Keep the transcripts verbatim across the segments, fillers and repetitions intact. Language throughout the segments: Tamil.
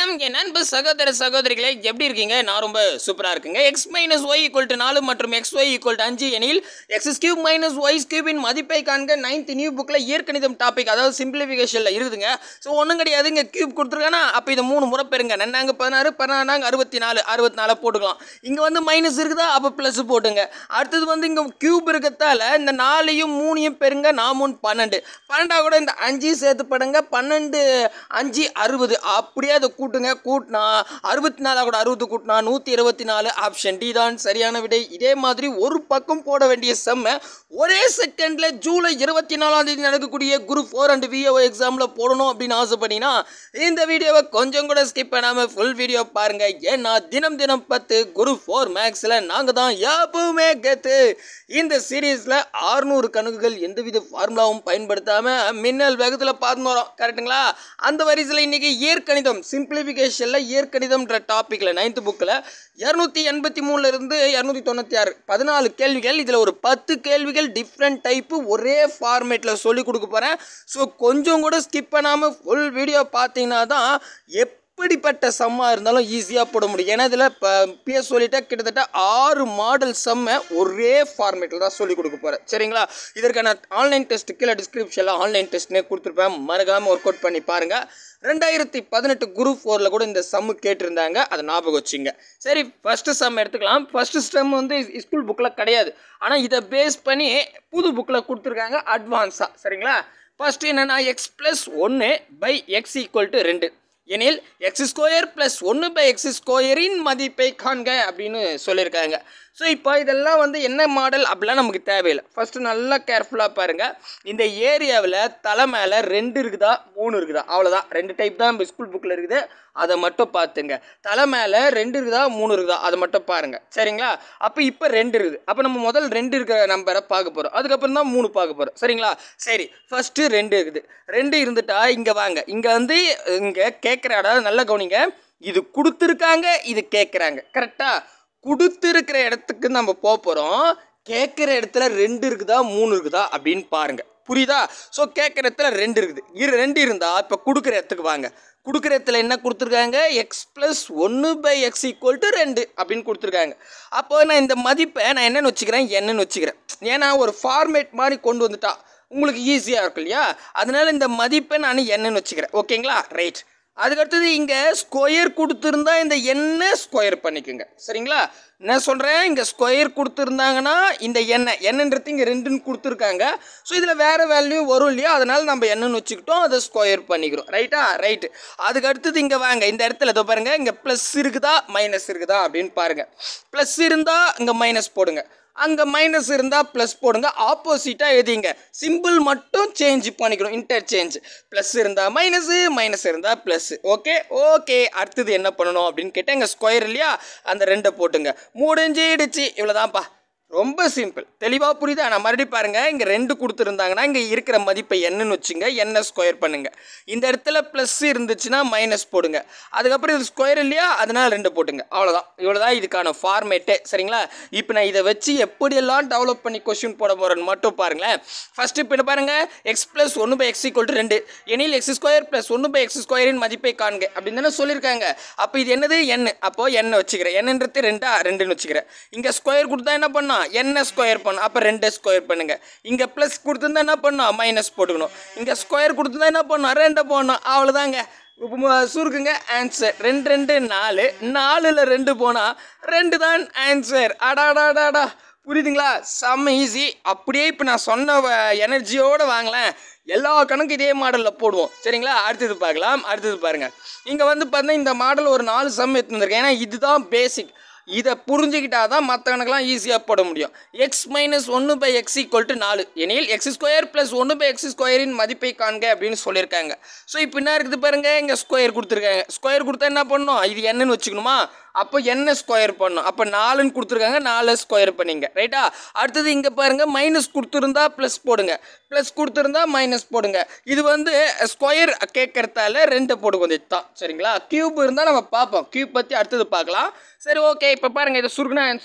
வணக்கம் என் நண்பு சகோதர சகோதரிகளே, எப்படி இருக்கீங்க? நான் ரொம்ப சூப்பராக இருக்குங்க. X minus Y equal to நாலு மற்றும் எக்ஸ் ஒய் ஈக்குவல் டு அஞ்சு எனில் எக்ஸ் கியூப் மைனஸ் ஒய் கியூபின் மதிப்பை காண்க. நைன்த் நியூ புக்கில் இயற்கணிதம் டாபிக், அதாவது சிம்பிளிஃபிகேஷனில் இருக்குதுங்க. ஸோ ஒன்றும் கிடையாது, இங்கே கியூப் கொடுத்துருக்கானா அப்போ இதை மூணு முறை பெருங்க. நன்னாங்க பதினாறு, பதினாறாங்க அறுபத்தி நாலு, அறுபத்தி நாலு போட்டுக்கலாம். இங்கே வந்து மைனஸ் இருக்குதா, அப்போ ப்ளஸ் போட்டுங்க. அடுத்தது வந்து இங்கே கியூப் இருக்கிறதால இந்த நாலையும் மூணையும் பெருங்க. நாமூணு பன்னெண்டு, பன்னெண்டா கூட இந்த அஞ்சு சேர்த்து படுங்க. பன்னெண்டு அஞ்சு அறுபது, அப்படியே அதை கூட்டுங்க. கூட்டினா அறுபத்தி நாலா கூட அறுபது கூட்டினா நூற்றி இருபத்தி நாலு. ஆப்ஷன் டி தான் சரியான விடை. இதே மாதிரி ஒரு பக்கம் போட வேண்டிய செம்ம ஒரே செகண்டில் ஜூலை இருபத்தி நாலாம் தேதி நடக்கக்கூடிய குரூப் ஃபோர் அண்ட் விஏஓ எக்ஸாமில் போடணும் அப்படின்னு ஆசைப்பட்டீங்கன்னா இந்த வீடியோவை கொஞ்சம் கூட ஸ்கிப் பண்ணாமல் ஃபுல் வீடியோ பாருங்கள். ஏன்னா தினம் தினம் பத்து குரூப் ஃபோர் மேக்ஸில் நாங்கள் தான் எப்பவுமே கெத்து. இந்த சீரீஸில் ஆறுநூறு கணக்குகள் எந்தவித ஃபார்முலாவும் பயன்படுத்தாமல் மின்னல் வேகத்தில் பார்த்து வரோம். கரெக்டுங்களா? அந்த வரிசையில் இன்றைக்கி இயற்கணிதம் சிம்பிளிஃபிகேஷனில் இயற்கணிதம்ன்ற டாப்பிக்கில் நைன்த் புக்கில் இரநூத்தி எண்பத்தி மூணுல இருந்து இரநூத்தி தொண்ணூற்றி ஆறு பதினாலு கேள்விகள். இதில் ஒரு பத்து கேள்விகள் டிஃப்ரெண்ட் டைப்பு ஒரே ஃபார்மேட்டில் சொல்லி கொடுக்க போகிறேன். ஸோ கொஞ்சம் கூட ஸ்கிப் பண்ணாமல் ஃபுல் வீடியோ பார்த்தீங்கன்னா தான் எப் எப்படிப்பட்ட சம்மாக இருந்தாலும் ஈஸியாக போட முடியும். ஏன்னா இதில் இப்போ பிஎஸ் சொல்லிட்டா கிட்டத்தட்ட ஆறு மாடல் சம்மை ஒரே ஃபார்மேட்டில் தான் சொல்லிக் கொடுக்க போகிறேன். சரிங்களா? இதற்கான ஆன்லைன் டெஸ்ட்டு கீழே டிஸ்கிரிப்ஷனில் ஆன்லைன் டெஸ்ட்னே கொடுத்துருப்பேன். மறக்காமல் ஒர்க் அவுட் பண்ணி பாருங்கள். ரெண்டாயிரத்தி பதினெட்டு குரூப் ஃபோரில் கூட இந்த சம்மு கேட்டிருந்தாங்க, அதை ஞாபகம் வச்சுங்க. சரி, ஃபஸ்ட்டு சம் எடுத்துக்கலாம். ஃபஸ்ட்டு சம் வந்து ஸ்கூல் புக்கில் கிடையாது, ஆனால் இதை பேஸ் பண்ணி புது புக்கில் கொடுத்துருக்காங்க அட்வான்ஸாக. சரிங்களா? ஃபஸ்ட்டு என்னென்னா எக்ஸ் ப்ளஸ் ஒன்று பை எக்ஸ் ஈக்குவல் டு ரெண்டு எனில் எக்ஸ் ஸ்கொயர் ப்ளஸ் ஒன்று பை எக்ஸ் ஸ்கொயரின் மதிப்பை காண்க அப்படின்னு சொல்லியிருக்காங்க. ஸோ இப்போ இதெல்லாம் வந்து என்ன மாடல் அப்படிலாம் நமக்கு தேவையில்லை. ஃபஸ்ட்டு நல்லா கேர்ஃபுல்லாக பாருங்கள். இந்த ஏரியாவில் தலை மேலே ரெண்டு இருக்குதா மூணு இருக்குதா, அவ்வளோதான். ரெண்டு டைப் தான் இப்போ ஸ்கூல் புக்கில் இருக்குது, அதை மட்டும் பார்த்துங்க. தலை மேலே ரெண்டு இருக்குதா மூணு இருக்குதா அதை மட்டும் பாருங்கள். சரிங்களா? அப்போ இப்போ ரெண்டு இருக்குது. அப்போ நம்ம முதல் ரெண்டு இருக்கிற நம்பரை பார்க்க போகிறோம், அதுக்கப்புறம் தான் மூணு பார்க்க போகிறோம். சரிங்களா? சரி, ஃபஸ்ட்டு ரெண்டு இருக்குது. ரெண்டு இருந்துட்டா இங்கே வாங்க. இங்கே வந்து இங்கே கேட்குற இடம் நல்லா கவனிங்க. இது கொடுத்துருக்காங்க, இது கேட்குறாங்க. கரெக்டாக? கொடுத்துருக்கிற இடத்துக்கு நம்ம போக போகிறோம். கேட்குற இடத்துல ரெண்டு இருக்குதா மூணு இருக்குதா அப்படின்னு பாருங்கள். புரியுதா? ஸோ கேட்குற இடத்துல ரெண்டு இருக்குது. இரு ரெண்டு இருந்தால் இப்போ கொடுக்குற இடத்துக்கு வாங்க. கொடுக்குற இடத்துல என்ன கொடுத்துருக்காங்க? எக்ஸ் ப்ளஸ் ஒன்று பை எக்ஸ் ஈக்குவல் டு ரெண்டு அப்படின்னு கொடுத்துருக்காங்க. அப்போ நான் இந்த மதிப்பை நான் என்னென்னு வச்சுக்கிறேன், என்னென்னு வச்சுக்கிறேன். ஏன்னா ஒரு ஃபார்மேட் மாதிரி கொண்டு வந்துட்டா உங்களுக்கு ஈஸியாக இருக்கும் இல்லையா? அதனால் இந்த மதிப்பை நான் என்னென்னு வச்சுக்கிறேன். ஓகேங்களா? ரைட். அதுக்கடுத்தது இங்கே ஸ்கொயர் கொடுத்துருந்தா இந்த எண்ணை ஸ்கொயர் பண்ணிக்கோங்க. சரிங்களா? என்ன சொல்கிறேன், இங்கே ஸ்கொயர் கொடுத்துருந்தாங்கன்னா இந்த எண்ணெய் என்னன்றது இங்கே ரெண்டுன்னு கொடுத்துருக்காங்க. ஸோ இதில் வேறு வேல்யூ வரும் இல்லையா? அதனால் நம்ம என்னன்னு வச்சுக்கிட்டோம், அதை ஸ்கொயர் பண்ணிக்கிறோம். ரைட்டா? ரைட்டு. அதுக்கு அடுத்தது இங்கே வாங்க. இந்த இடத்துல இதோ பாருங்கள், இங்கே ப்ளஸ் இருக்குதா மைனஸ் இருக்குதா அப்படின்னு பாருங்கள். ப்ளஸ் இருந்தால் இங்கே மைனஸ் போடுங்க, அங்கே மைனஸ் இருந்தால் ப்ளஸ் போடுங்க. ஆப்போசிட்டாக எழுதிங்க. சிம்பிள் மட்டும் சேஞ்ச் பண்ணிக்கணும், இன்டர்சேஞ்ச். ப்ளஸ் இருந்தால் மைனஸு, மைனஸ் இருந்தால் ப்ளஸ்ஸு. Okay okay. அடுத்தது என்ன பண்ணணும் அப்படின்னு கேட்டால் இங்கே ஸ்கொயர் இல்லையா, அந்த ரெண்டை போட்டுங்க. முடிஞ்சிடுச்சு. இவ்வளோதான்ப்பா. ரொம்ப சிம்பிள். தெளிவாக புரியுதா? நான் மறுபடியும் பாருங்கள். இங்கே ரெண்டு கொடுத்துருந்தாங்கன்னா இங்கே இருக்கிற மதிப்பை என்னன்னு வச்சுங்க, என்ன ஸ்கொயர் பண்ணுங்கள். இந்த இடத்துல ப்ளஸ் இருந்துச்சுன்னா மைனஸ் போடுங்க. அதுக்கப்புறம் இது ஸ்கொயர் இல்லையா, அதனால் ரெண்டு போட்டுங்க. அவ்வளோதான். இவ்வளோதான் இதுக்கான ஃபார்மேட்டே. சரிங்களா? இப்போ நான் இதை வச்சு எப்படியெல்லாம் டெவலப் பண்ணி கொஸ்டின் போட போகிறேன்னு மட்டும் பாருங்களேன். ஃபஸ்ட்டு இப்போ பாருங்கள், எக்ஸ் ப்ளஸ் ஒன்று பை எக்ஸ் ஈக்குவல் டு ரெண்டு எனில் எக்ஸ் ஸ்கொயர் ப்ளஸ் ஒன்று பை எக்ஸ் ஸ்கொயரின் மதிப்பை காண்க அப்படின்னு தானே சொல்லியிருக்காங்க. அப்போ இது என்னது? எண்ணு. அப்போது எண்ணை வச்சுக்கிறேன். என்னன்றது ரெண்டா ரெண்டுன்னு வச்சுக்கிறேன். இங்கே ஸ்கொயர் கொடுத்தா என்ன பண்ணோம், என்ன ஸ்கொயர் பண்ணும். அப்போ ரெண்டு ஸ்கொயர் பண்ணுங்க. இங்கே ப்ளஸ் கொடுத்துருந்தா என்ன பண்ணணும், மைனஸ் போட்டுக்கணும். இங்கே ஸ்கொயர் கொடுத்துருந்தா என்ன பண்ணணும், ரெண்டை போடணும். அவ்வளோதாங்க. சுருக்குங்க. ஆன்சர் ரெண்டு ரெண்டு நாலு. நாலில் ரெண்டு போனால் ரெண்டு தான் ஆன்சர். அடாடாடாடா. புரியுதுங்களா? செம்ம ஈஸி. அப்படியே இப்போ நான் சொன்ன எனர்ஜியோடு வாங்கலேன், எல்லா கணக்கும் இதே மாடலில் போடுவோம். சரிங்களா? அடுத்தது பார்க்கலாம். அடுத்தது பாருங்கள். இங்கே வந்து பார்த்தீங்கன்னா இந்த மாடல் ஒரு நாலு சம் எடுத்து வந்திருக்கேன். ஏன்னா இதுதான் பேசிக். இதை புரிஞ்சுக்கிட்டா தான் மற்ற கணக்கெலாம் ஈஸியாக போட முடியும். எக்ஸ் மைனஸ் ஒன்று பை எக்ஸ் ஈக்குவல் டு நாலு எனில் எக்ஸ் ஸ்கொயர் ப்ளஸ் ஒன்று பை எக்ஸ் ஸ்கொயரின் மதிப்பை காண்க அப்படின்னு சொல்லியிருக்காங்க. ஸோ இப்போ என்ன இருக்குது பாருங்கள், இங்கே ஸ்கொயர் கொடுத்துருக்காங்க. ஸ்கொயர் கொடுத்தா என்ன பண்ணணும், இது என்னன்னு வச்சுக்கணுமா, அப்போ என்ன ஸ்கொயர் பண்ணணும். அப்போ நாலுன்னு கொடுத்துருக்காங்க, நாலு ஸ்கொயர் பண்ணிங்க. ரைட்டா? அடுத்தது இங்கே பாருங்கள், மைனஸ் கொடுத்துருந்தா ப்ளஸ் போடுங்க, ப்ளஸ் கொடுத்துருந்தா மைனஸ் போடுங்க. இது வந்து ஸ்கொயர் கேட்கறதால ரெண்டு போடுங்க. வந்து தான். சரிங்களா? கியூப் இருந்தால் நம்ம பார்ப்போம், கியூப் பற்றி அடுத்தது பார்க்கலாம். சரி ஓகே. இப்போ பாருங்கள், இதை சுருக்குனா ஆன்சருங்க.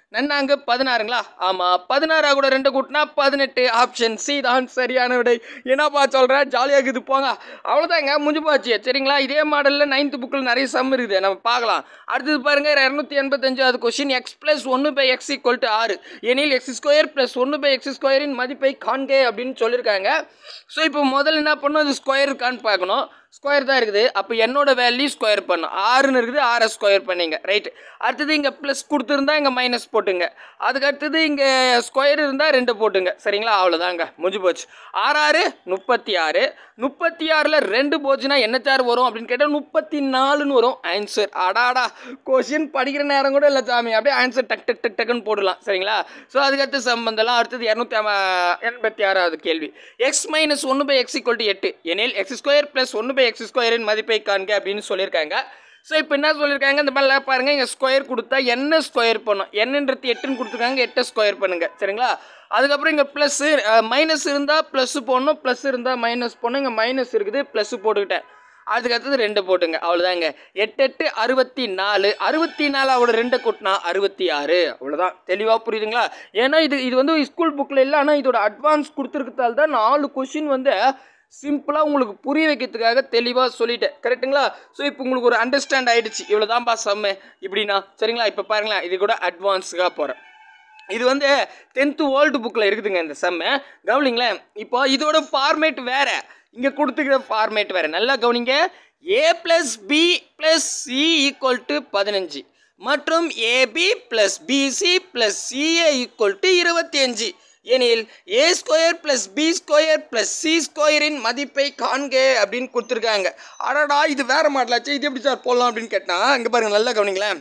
நன்னாங்க பதினாறுங்களா? ஆமாம், பதினாறு கூட ரெண்டு கூட்டினா பதினெட்டு. ஆப்ஷன் சி தான் சரியான விடை. என்னப்பா சொல்கிறேன், ஜாலியாக இருக்குது போங்க. அவ்வளோதாங்க, முடிஞ்சு போச்சு. சரிங்களா? இதே மாடலில் நைன்த்து புக்கில் நிறைய சம் இருக்குது, நம்ம பார்க்கலாம். அடுத்தது பாருங்கள், இரநூத்தி எண்பத்தஞ்சாவது கொஸ்டின். எக்ஸ் ப்ளஸ் ஒன்று பை எக்ஸ் ஈக்குவல் டு ஆறு எனில் எக்ஸ் ஸ்கொயர் ப்ளஸ் ஒன்று பை எக்ஸ் ஸ்கொயரின் மதிப்பை காண்க அப்படின்னு சொல்லியிருக்காங்க. ஸோ இப்போ முதல்ல என்ன பண்ணணும், அது ஸ்கொயர் இருக்கான்னு பார்க்கணும். ஸ்கொயர் தான் இருக்குது, அப்போ என்னோட வேல்யூ ஸ்கொயர் பண்ணும். ஆறுன்னு இருக்குது, ஆறை ஸ்கொயர் பண்ணிங்க. ரைட்டு. அடுத்தது இங்கே ப்ளஸ் கொடுத்துருந்தா இங்கே மைனஸ் போட்டுங்க. அதுக்கு அடுத்தது இங்கே ஸ்கொயர் இருந்தால் ரெண்டு போட்டுங்க. சரிங்களா? அவ்வளோதாங்க, முடிஞ்சு போச்சு. ஆறாறு முப்பத்தி ஆறு. முப்பத்தி ஆறில் ரெண்டு போச்சுன்னா என்ன சார் வரும் அப்படின்னு கேட்டால் முப்பத்தி நாலுன்னு வரும் ஆன்சர். அடாடா, கொஷின் படிக்கிற நேரம் கூட இல்லை சாமி, அப்படியே ஆன்சர் டக் டக் டக் டக்குன்னு போடலாம். சரிங்களா? ஸோ அதுக்கடுத்து சம்பந்தம்லாம். அடுத்தது இரநூத்தி எண்பத்தி ஆறாவது கேள்வி. எக்ஸ் மைனஸ் ஒன்று பை எக்ஸ் ஈக்குவல் டு எட்டு எனில் எக்ஸ் ஸ்கொயர் ப்ளஸ் ஒன்று பை எக்ஸ் ஸ்கொயரின் மதிப்பை காண்க அப்படின்னு சொல்லியிருக்காங்க. ஸோ இப்போ என்ன சொல்லியிருக்காங்க, இந்த மாதிரிலாம் பாருங்கள், இங்கே ஸ்கொயர் கொடுத்தா என்ன ஸ்கொயர் பண்ணும், என்னன்றது எட்டுன்னு கொடுத்துருக்காங்க, எட்டை ஸ்கொயர் பண்ணுங்கள். சரிங்களா? அதுக்கப்புறம் இங்கே ப்ளஸ்ஸு மைனஸ் இருந்தால் ப்ளஸ்ஸு போடணும், ப்ளஸ் இருந்தால் மைனஸ் போடணும். இங்கே மைனஸ் இருக்குது, ப்ளஸ்ஸு போட்டுக்கிட்டேன். அதுக்கு அடுத்தது ரெண்டு போட்டுங்க. அவ்வளோதாங்க. எட்டு எட்டு அறுபத்தி நாலு. அறுபத்தி நாலு அவளோட ரெண்டு கூட்டினா அறுபத்தி ஆறு. அவ்வளோதான். தெளிவாக புரியுதுங்களா? ஏன்னா இது இது வந்து ஸ்கூல் புக்கில் இல்லை, ஆனால் இதோட அட்வான்ஸ் கொடுத்துருக்கதால் தான் நாலு கொஷின் வந்து சிம்பிளாக உங்களுக்கு புரிய வைக்கிறதுக்காக தெளிவாக சொல்லிட்டேன். கரெக்டுங்களா? ஸோ இப்போ உங்களுக்கு ஒரு அண்டர்ஸ்டாண்ட் ஆகிடுச்சு. இவ்வளோ தான்ப்பா சம்மு இப்படின்னா. சரிங்களா? இப்போ பாருங்களேன், இது கூட அட்வான்ஸுக்காக போகிறேன். இது வந்து டென்த்து ஓல்டு புக்கில் இருக்குதுங்க இந்த சம்மு. கவனிங்களேன், இப்போ இதோட ஃபார்மேட் வேறு, இங்கே கொடுத்துக்கிற ஃபார்மேட் வேறு. நல்லா கவனிங்க. A plus B plus C equal to பதினஞ்சு மற்றும் AB plus BC plus CA equal to இருபத்தி அஞ்சு எனில் A square plus B square plus C ஸ்கொயரின் மதிப்பை காண்க அப்படின்னு கொடுத்துருக்காங்க. அடடா, இது வேறு மாடலாச்சு, இது எப்படி சார் போடலாம் அப்படின்னு கேட்டால், இங்கே பாருங்கள், நல்லா கவனிங்களேன்.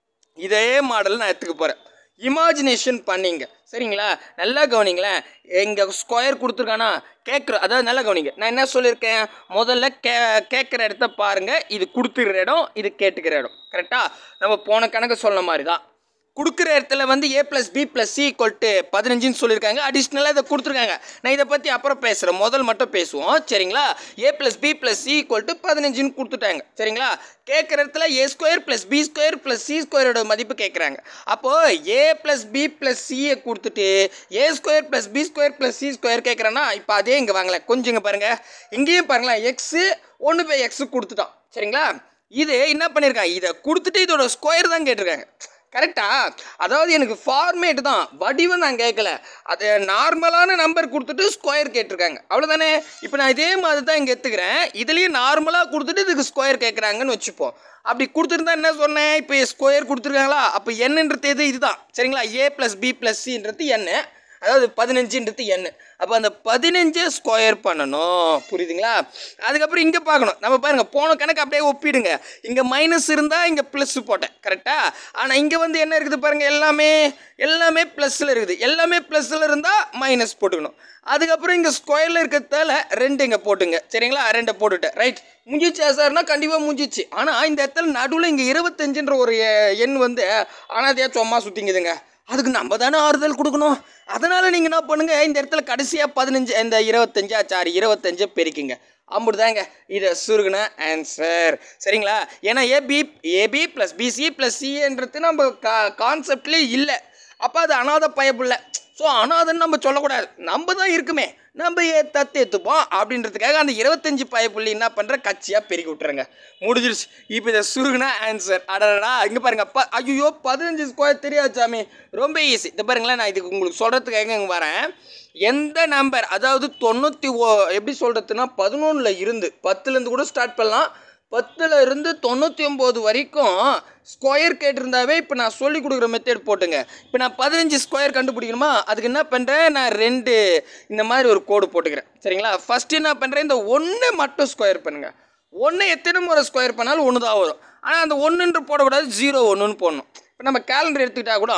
இதே மாடல் நான் எடுத்துக்க போகிறேன். இமேஜினேஷன் பண்ணிங்க. சரிங்களா? நல்லா கவனிங்களேன். எங்கள் ஸ்கொயர் கொடுத்துருக்கானா கேட்குற, அதாவது நல்லா கவனிங்க. நான் என்ன சொல்லியிருக்கேன், முதல்ல கே கேட்குற இடத்த பாருங்கள். இது கொடுத்துக்கிற இடம், இது கேட்டுக்கிற இடம். கரெக்டாக? நம்ம போன கணக்கு சொன்ன மாதிரி தான். கொடுக்குற இடத்துல வந்து A plus B plus C equal to பதினஞ்சுன்னு சொல்லியிருக்காங்க. அடிஷ்னலாக இதை கொடுத்துருக்காங்க. நான் இதை பற்றி அப்புறம் பேசுகிறேன், முதல் மட்டும் பேசுவோம். சரிங்களா? A plus B plus C equal to பதினஞ்சுன்னு கொடுத்துட்டாங்க. சரிங்களா? கேட்குற இடத்துல A square plus B square plus C ஸ்கொயரோட மதிப்பு கேட்குறாங்க. அப்போது ஏ ப்ளஸ் பி ப்ளஸ் சியை கொடுத்துட்டு A square plus B square plus C square கேட்குறேன்னா, இப்போ அதே இங்கே வாங்கலாம். கொஞ்சம் இங்கே பாருங்கள், இங்கேயும் பாருங்களேன், எக்ஸு ஒன்று பை எக்ஸு கொடுத்துட்டோம். சரிங்களா? இது என்ன பண்ணியிருக்காங்க, இதை கொடுத்துட்டு இதோட ஸ்கொயர் தான் கேட்டிருக்காங்க. கரெக்டா? அதாவது எனக்கு ஃபார்மேட் தான், வடிவம் நான் கேட்கல. அது நார்மலான நம்பர் கொடுத்துட்டு ஸ்கொயர் கேட்டிருக்காங்க. அவ்வளோதானே? இப்போ நான் இதே மாதிரி தான் இங்கே எடுத்துக்கிறேன். இதுலேயும் நார்மலாக கொடுத்துட்டு இதுக்கு ஸ்கொயர் கேட்குறாங்கன்னு வச்சுப்போம். அப்படி கொடுத்துருந்தா என்ன சொன்னேன், இப்போ ஸ்கொயர் கொடுத்துருக்காங்களா, அப்போ என்னன்றது எது, இதுதான். சரிங்களா? ஏ ப்ளஸ் பி ப்ளஸ் சின்றது என்ன, அதாவது பதினஞ்சுன்றது என்ன. அப்போ அந்த பதினஞ்சை ஸ்கொயர் பண்ணணும். புரியுதுங்களா? அதுக்கப்புறம் இங்கே பார்க்கணும். நம்ம பாருங்கள், போன கணக்கு அப்படியே ஒப்பிடுங்க. இங்கே மைனஸ் இருந்தால் இங்கே ப்ளஸ் போட்டேன். கரெக்டாக? ஆனால் இங்கே வந்து என்ன இருக்குது பாருங்கள், எல்லாமே எல்லாமே ப்ளஸில் இருக்குது. எல்லாமே ப்ளஸில் இருந்தால் மைனஸ் போட்டுக்கணும். அதுக்கப்புறம் இங்கே ஸ்கொயரில் இருக்கிறதால ரெண்டு இங்கே போட்டுங்க. சரிங்களா? ரெண்டை போட்டுட்டேன். ரைட். முடிஞ்சிச்சா சார்னா கண்டிப்பாக முடிஞ்சிச்சு. ஆனால் இந்த இடத்துல நடுவில் இங்கே இருபத்தஞ்சுன்ற ஒரு எண் வந்து ஆனால் சும்மா சுற்றிங்குதுங்க. அதுக்கு நம்ம தானே ஆறுதல் கொடுக்கணும். அதனால் நீங்கள் என்ன பண்ணுங்கள், இந்த இடத்துல கடைசியாக பதினஞ்சு இந்த இருபத்தஞ்சா சாரி இருபத்தஞ்சை பெருக்கிங்க. அம்புட்டு தாங்க இதை சுருகுன ஆன்சர். சரிங்களா? ஏன்னா AB AB plus BC plus சின்றது நம்ம கா கான்செப்ட்லேயே இல்லை. அப்போ அது அனாதை பயப்புள்ள. ஸோ அனாதன்னு நம்ம சொல்லக்கூடாது, நம்ம தான் இருக்குமே, நம்ம ஏ தத்து ஏற்றுப்போம் அப்படின்றதுக்காக அந்த இருபத்தஞ்சு பயப்புள்ளி என்ன பண்ணுற கட்சியாக பெருக்கி விட்டுறங்க. முடிஞ்சிருச்சு. இப்போ இதை சுருகுனா ஆன்சர். அடடா, இங்கே பாருங்கள், ப ஐயோ பதினஞ்சு ஸ்கொயர் தெரியாது சாமி, ரொம்ப ஈஸி. இதை பாருங்களேன், நான் இதுக்கு உங்களுக்கு சொல்கிறதுக்காக இங்கே வரேன். எந்த நம்பர், அதாவது தொண்ணூற்றி ஓ எப்படி சொல்கிறதுனா பதினொன்றில் இருந்து பத்துலேருந்து கூட ஸ்டார்ட் பண்ணலாம். பத்தில் இருந்து தொண்ணூற்றி ஒம்பது வரைக்கும் ஸ்கொயர் கேட்டிருந்தாவே இப்போ நான் சொல்லி கொடுக்குற மெத்தட் போட்டுங்க. இப்போ நான் பதினஞ்சு ஸ்கொயர் கண்டுபிடிக்கணுமா, அதுக்கு என்ன பண்ணுறேன், நான் ரெண்டு இந்த மாதிரி ஒரு கோடு போட்டுக்கிறேன். சரிங்களா? ஃபஸ்ட்டு என்ன பண்ணுறேன், இந்த ஒன்று மட்டும் ஸ்கொயர் பண்ணுங்கள். ஒன்று எத்தனை முறை ஸ்கொயர் பண்ணாலும் ஒன்று தான் வரும். ஆனால் அந்த ஒன்றுன்று போடக்கூடாது, ஜீரோ ஒன்றுன்னு போடணும். இப்போ நம்ம கேலண்டர் எடுத்துக்கிட்டால் கூட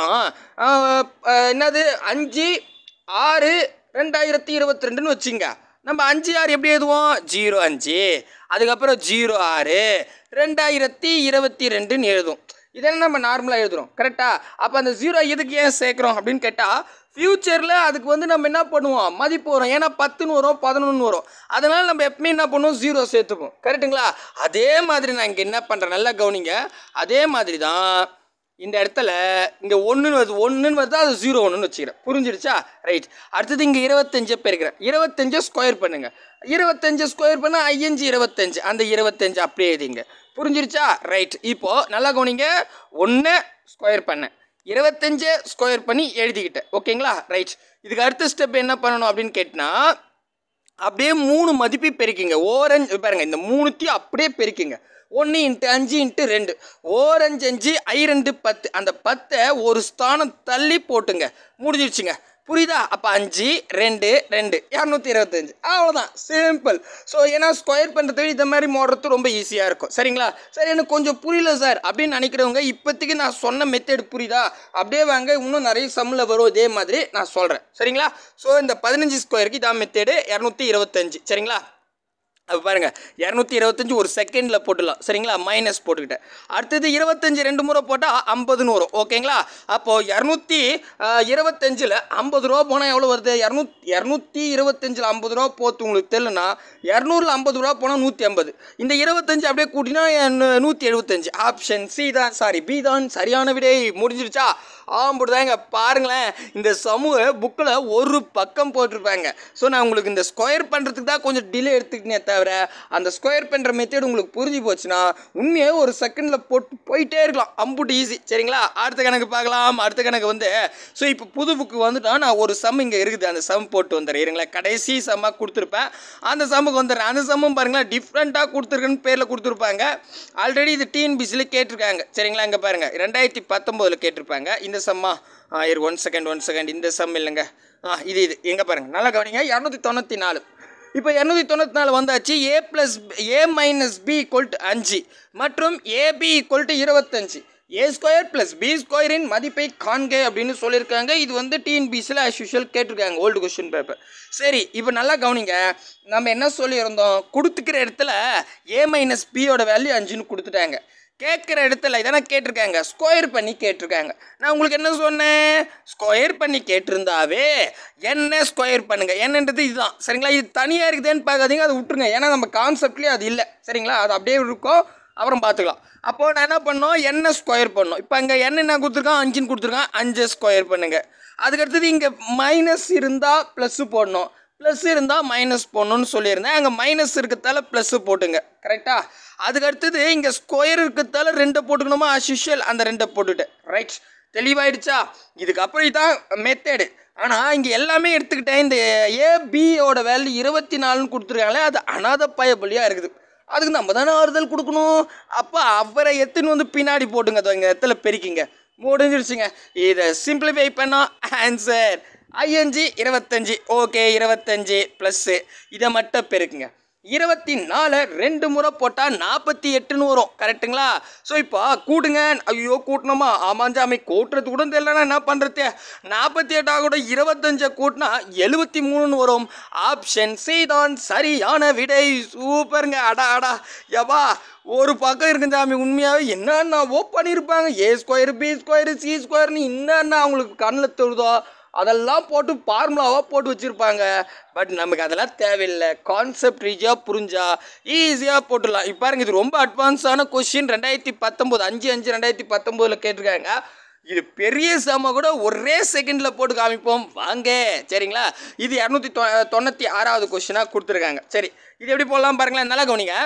என்னது அஞ்சு ஆறு ரெண்டாயிரத்தி இருபத்தி ரெண்டுன்னு வச்சுங்க. நம்ம அஞ்சு ஆறு எப்படி எழுதுவோம், ஜீரோ அஞ்சு, அதுக்கப்புறம் ஜீரோ ஆறு ரெண்டாயிரத்தி இருபத்தி ரெண்டுன்னு எழுதும். இதெல்லாம் நம்ம நார்மலாக எழுதுகிறோம். கரெக்டாக? அப்போ அந்த ஜீரோ எதுக்கு ஏன் சேர்க்குறோம் அப்படின்னு கேட்டால், ஃப்யூச்சரில் அதுக்கு வந்து நம்ம என்ன பண்ணுவோம், மதிப்பு வரும். ஏன்னா பத்துன்னு வரும், பதினொன்று வரும். அதனால் நம்ம எப்பவுமே என்ன பண்ணுவோம், ஜீரோ சேர்த்துப்போம். கரெக்டுங்களா? அதே மாதிரி நான் இங்கே என்ன பண்ணுறேன், நல்லா கவனிங்க. அதே மாதிரி தான் இந்த இடத்துல இங்கே ஒன்றுன்னு வருது ஒன்றுன்னு வருது அது ஜீரோ ஒன்றுன்னு வச்சுக்கிறேன் புரிஞ்சிடுச்சா ரைட் அடுத்தது இங்கே இருபத்தஞ்சை பெருக்கிறேன் இருபத்தஞ்சை ஸ்கொயர் பண்ணுங்கள் இருபத்தஞ்சு ஸ்கொயர் பண்ணால் ஐயஞ்சு இருபத்தஞ்சு அந்த இருபத்தஞ்சு அப்படியே எழுதிங்க புரிஞ்சிடுச்சா ரைட் இப்போது நல்லா கவனிங்க ஒன்று ஸ்கொயர் பண்ணேன் இருபத்தஞ்சு ஸ்கொயர் பண்ணி எழுதிக்கிட்டேன் ஓகேங்களா ரைட் இதுக்கு அடுத்த ஸ்டெப் என்ன பண்ணணும் அப்படின்னு கேட்டினா அப்படியே மூணு மதிப்பை பெருக்கிங்க ஓரஞ்சு பாருங்கள் இந்த மூணுத்தையும் அப்படியே பெருக்கிங்க ஒன்று இன்ட்டு அஞ்சு இன்ட்டு ரெண்டு ஓரஞ்சு அஞ்சு ஐ ரெண்டு பத்து அந்த பத்தை ஒரு ஸ்தானம் தள்ளி போட்டுங்க முடிஞ்சிடுச்சுங்க புரியுதா அப்போ அஞ்சு ரெண்டு ரெண்டு இரநூத்தி இருபத்தஞ்சு அவ்வளோதான் சிம்பிள் ஸோ ஏன்னா ஸ்கொயர் பண்ணுறது இந்த மாதிரி மோடுறது ரொம்ப ஈஸியாக இருக்கும் சரிங்களா சரி எனக்கு கொஞ்சம் புரியல சார் அப்படின்னு நினைக்கிறவங்க இப்போதைக்கு நான் சொன்ன மெத்தட் புரியுதா அப்படியே வாங்க இன்னும் நிறைய சம்மில் வரும் இதே மாதிரி நான் சொல்கிறேன் சரிங்களா ஸோ இந்த பதினஞ்சு ஸ்கொயருக்கு இதான் மெத்தேடு இரநூத்தி இருபத்தஞ்சு சரிங்களா அப்போ பாருங்கள் இரநூத்தி இருபத்தஞ்சி ஒரு செகண்டில் போட்டுடலாம் சரிங்களா மைனஸ் போட்டுக்கிட்டேன் அடுத்தது இருபத்தஞ்சி ரெண்டு முறை போட்டால் ஐம்பதுன்னு வரும் ஓகேங்களா அப்போது இரநூத்தி இருபத்தஞ்சில் ஐம்பது ரூபா போனால் எவ்வளோ வருது இரநூத் இரநூத்தி இருபத்தஞ்சில் ஐம்பது ரூபா போத்து உங்களுக்கு தெரியலனா இரநூறுல ஐம்பது ரூபா போனால் நூற்றி ஐம்பது இந்த இருபத்தஞ்சி அப்படியே கூட்டினா நூற்றி எழுபத்தஞ்சு ஆப்ஷன் சி தான் சாரி பி தான் சரியான விடை முடிஞ்சிருச்சா ஆம்பிடுதாங்க பாருங்களேன் இந்த சமூக புக்கில் ஒரு பக்கம் போட்டிருப்பாங்க ஸோ நான் உங்களுக்கு இந்த ஸ்கொயர் பண்ணுறதுக்கு தான் கொஞ்சம் டிலே எடுத்துக்கிட்டே தவிர அந்த ஸ்கொயர் பண்ணுற மெத்தட் உங்களுக்கு புரிஞ்சு போச்சுன்னா உண்மையே ஒரு செகண்டில் போட்டு போயிட்டே இருக்கலாம் அம்புட்டு ஈஸி சரிங்களா அடுத்த கணக்கு பார்க்கலாம் அடுத்த கணக்கு வந்து ஸோ இப்போ புது புக்கு வந்துட்டா நான் ஒரு சம் இங்கே இருக்குது அந்த சம் போட்டு வந்துடுறேன் இருங்களேன் கடைசி சம்மாக கொடுத்துருப்பேன் அந்த சம்முக்கு வந்துடுறேன் அந்த சம்மும் பாருங்களேன் டிஃப்ரெண்ட்டாக கொடுத்துருக்குன்னு பேரில் கொடுத்துருப்பாங்க ஆல்ரெடி இது டிஎன்பிசியில் கேட்டிருக்காங்க சரிங்களா இங்கே பாருங்கள் ரெண்டாயிரத்தி பத்தொம்போதில் கேட்டிருப்பாங்க இந்த சம்மா இரு ஒன் செகண்ட் ஒன் செகண்ட் இந்த சம் இல்லைங்க ஆ இது இது எங்கே பாருங்கள் நல்லா கவனிங்க இரநூத்தி தொண்ணூற்றி நாலு இப்போ இரநூத்தி தொண்ணூற்றி நாலு வந்தாச்சு A plus A minus B equal to அஞ்சு மற்றும் ஏபி ஈக்குவல் டு இருபத்தஞ்சு ஏ ஸ்கொயர் ப்ளஸ் பி ஸ்கொயரின் மதிப்பை காண்க அப்படின்னு சொல்லியிருக்காங்க இது வந்து டிஎன்பிசியில் ஆஸ் யூஷுவல் கேட்டிருக்காங்க ஓல்டு கொஸ்டின் பேப்பர் சரி இப்போ நல்லா கவனிங்க நம்ம என்ன சொல்லியிருந்தோம் கொடுத்துக்கிற இடத்துல ஏ மைனஸ் பியோட வேல்யூ அஞ்சுன்னு கொடுத்துட்டாங்க கேட்குற இடத்துல இதானே கேட்டிருக்காங்க ஸ்கொயர் பண்ணி கேட்டிருக்காங்க நான் உங்களுக்கு என்ன சொன்னேன் ஸ்கொயர் பண்ணி கேட்டிருந்தாவே என்ன ஸ்கொயர் பண்ணுங்கள் என்னன்றது இதுதான் சரிங்களா இது தனியாக இருக்குதுன்னு பார்க்காதீங்க அதை விட்டுருங்க ஏன்னா நம்ம கான்செப்ட்லேயே அது இல்லை சரிங்களா அது அப்படியே இருக்கும் அப்புறம் பார்த்துக்கலாம் அப்போது நான் என்ன பண்ணோம் என்ன ஸ்கொயர் பண்ணோம் இப்போ அங்கே என்ன என்ன கொடுத்துருக்கான் அஞ்சுன்னு கொடுத்துருக்கான் அஞ்சு ஸ்கொயர் பண்ணுங்கள் அதுக்கடுத்தது இங்கே மைனஸ் இருந்தால் ப்ளஸ்ஸு போடணும் ப்ளஸ் இருந்தால் மைனஸ் போடணும்னு சொல்லியிருந்தேன் அங்கே மைனஸ் இருக்கிறதால ப்ளஸ்ஸு போட்டுங்க கரெக்டாக அதுக்கடுத்தது இங்கே ஸ்கொயர் இருக்கிறதால ரெண்டை போட்டுக்கணுமா ஆஸ் யூஷுவல் அந்த ரெண்டை போட்டுட்டேன் ரைட் தெளிவாயிடுச்சா இதுக்கப்புறம் இதுதான் மெத்தேடு ஆனால் இங்கே எல்லாமே எடுத்துக்கிட்டேன் இந்த ஏபியோட வேல்யூ இருபத்தி நாலுன்னு கொடுத்துருக்காங்களே அது அனாத பயபலியாக இருக்குது அதுக்கு நம்ம தானே ஆறுதல் கொடுக்கணும் அப்போ அவரை எத்துன்னு வந்து பின்னாடி போட்டுங்க அது இங்கே இடத்துல பெருக்கிங்க முடிஞ்சிருச்சுங்க இதை சிம்பிளிஃபை பண்ணால் ஆன்சர் ஐஎன்ஜி இருபத்தஞ்சி ஓகே இருபத்தஞ்சி ப்ளஸ்ஸு இதை மட்டும் பெருக்குங்க இருபத்தி நாலு ரெண்டு முறை போட்டால் நாற்பத்தி எட்டுன்னு வரும் கரெக்டுங்களா ஸோ இப்போ கூட்டுங்க ஐயோ கூட்டணுமா ஆமாஞ்சாமி கூட்டுறது கூட தெரியலன்னா என்ன பண்ணுறது நாற்பத்தி எட்டாக கூட இருபத்தஞ்சை கூட்டினா எழுபத்தி மூணுன்னு வரும் ஆப்ஷன் சி தான் சரியான விடை சூப்பருங்க அடா அடா யவா ஒரு பக்கம் இருக்குங்க சாமி உண்மையாகவே என்னென்னவோ பண்ணியிருப்பாங்க A square B square C ஸ்கொயர்னு என்னென்ன அவங்களுக்கு கண்ணில் தொழுதோ அதெல்லாம் போட்டு ஃபார்முலாவாக போட்டு வச்சுருப்பாங்க பட் நமக்கு அதெல்லாம் தேவையில்லை கான்செப்ட் ரீதியாக புரிஞ்சா ஈஸியாக போட்டுடலாம் இப்போ பாருங்க இது ரொம்ப அட்வான்ஸான கொஸ்டின் ரெண்டாயிரத்தி பத்தொம்போது அஞ்சு அஞ்சு ரெண்டாயிரத்தி பத்தொம்போதில் கேட்டிருக்காங்க இது பெரிய சம கூட ஒரே செகண்டில் போட்டு காமிப்போம் வாங்க சரிங்களா இது இரநூத்தி தொ தொண்ணூற்றி ஆறாவது கொஸ்டினாக கொடுத்துருக்காங்க சரி இது எப்படி போடலாம் பாருங்களேன் நல்லா கவனிங்க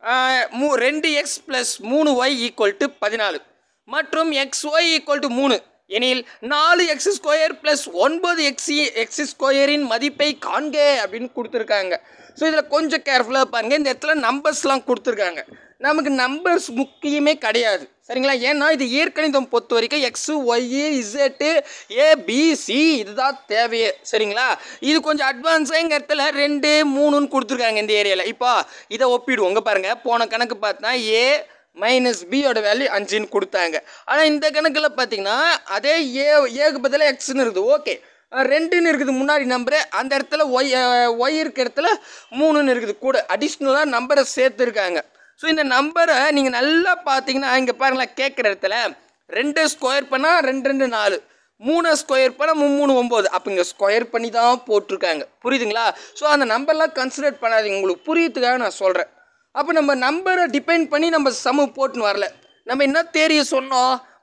மூ ரெண்டு எக்ஸ் ப்ளஸ் மூணு ஒய் ஈக்குவல் டு பதினாலு மற்றும் எக்ஸ் ஒய் ஈக்குவல் டு மூணு எனில் நாலு எக்ஸ் ஸ்கொயர் ப்ளஸ் ஒன்பது எக்ஸ் எக்ஸ் ஸ்கொயரின் மதிப்பை காண்க அப்படின்னு கொடுத்துருக்காங்க ஸோ இதில் கொஞ்சம் கேர்ஃபுல்லாக பாருங்கள் இந்த இடத்துல நம்பர்ஸ்லாம் கொடுத்துருக்காங்க நமக்கு நம்பர்ஸ் முக்கியமே கிடையாது சரிங்களா ஏன்னா இது இயற்கணிதம் பொறுத்த வரைக்கும் எக்ஸு ஒய்யு இசட்டு ஏபிசி இதுதான் தேவையே சரிங்களா இது கொஞ்சம் அட்வான்ஸாக எங்கள் இடத்துல ரெண்டு மூணுன்னு கொடுத்துருக்காங்க இந்த ஏரியாவில் இப்போ இதை ஒப்பிடுவோம் இங்கே பாருங்கள் போன கணக்கு பார்த்தா ஏ மைனஸ் பியோட வேல்யூ அஞ்சுன்னு கொடுத்தாங்க ஆனால் இந்த கணக்கில் பார்த்தீங்கன்னா அதே ஏ ஏக்கு பதிலாக எக்ஸ்ன்னு இருக்குது ஓகே ரெண்டுன்னு இருக்குது முன்னாடி நம்பரு அந்த இடத்துல ஒய் ஒய் இருக்கிற இடத்துல மூணுன்னு இருக்குது கூட அடிஷ்னலாக நம்பரை சேர்த்துருக்காங்க ஸோ இந்த நம்பரை நீங்கள் நல்லா பார்த்தீங்கன்னா இங்கே பாருங்களேன் கேட்குற இடத்துல ரெண்டு ஸ்கொயர் பண்ணால் ரெண்டு ரெண்டு நாலு மூணு ஸ்கொயர் பண்ணால் மூணு ஒம்பது அப்போ இங்கே ஸ்கொயர் பண்ணி தான் போட்டிருக்காங்க புரியுதுங்களா ஸோ அந்த நம்பர்லாம் கன்சிடர் பண்ணாதீங்க உங்களுக்கு புரியுதுக்காக நான் சொல்கிறேன் அப்போ நம்ம நம்பரை டிபெண்ட் பண்ணி நம்ம சம போட்டுன்னு வரல நம்ம என்ன தேரியை சொன்னோம்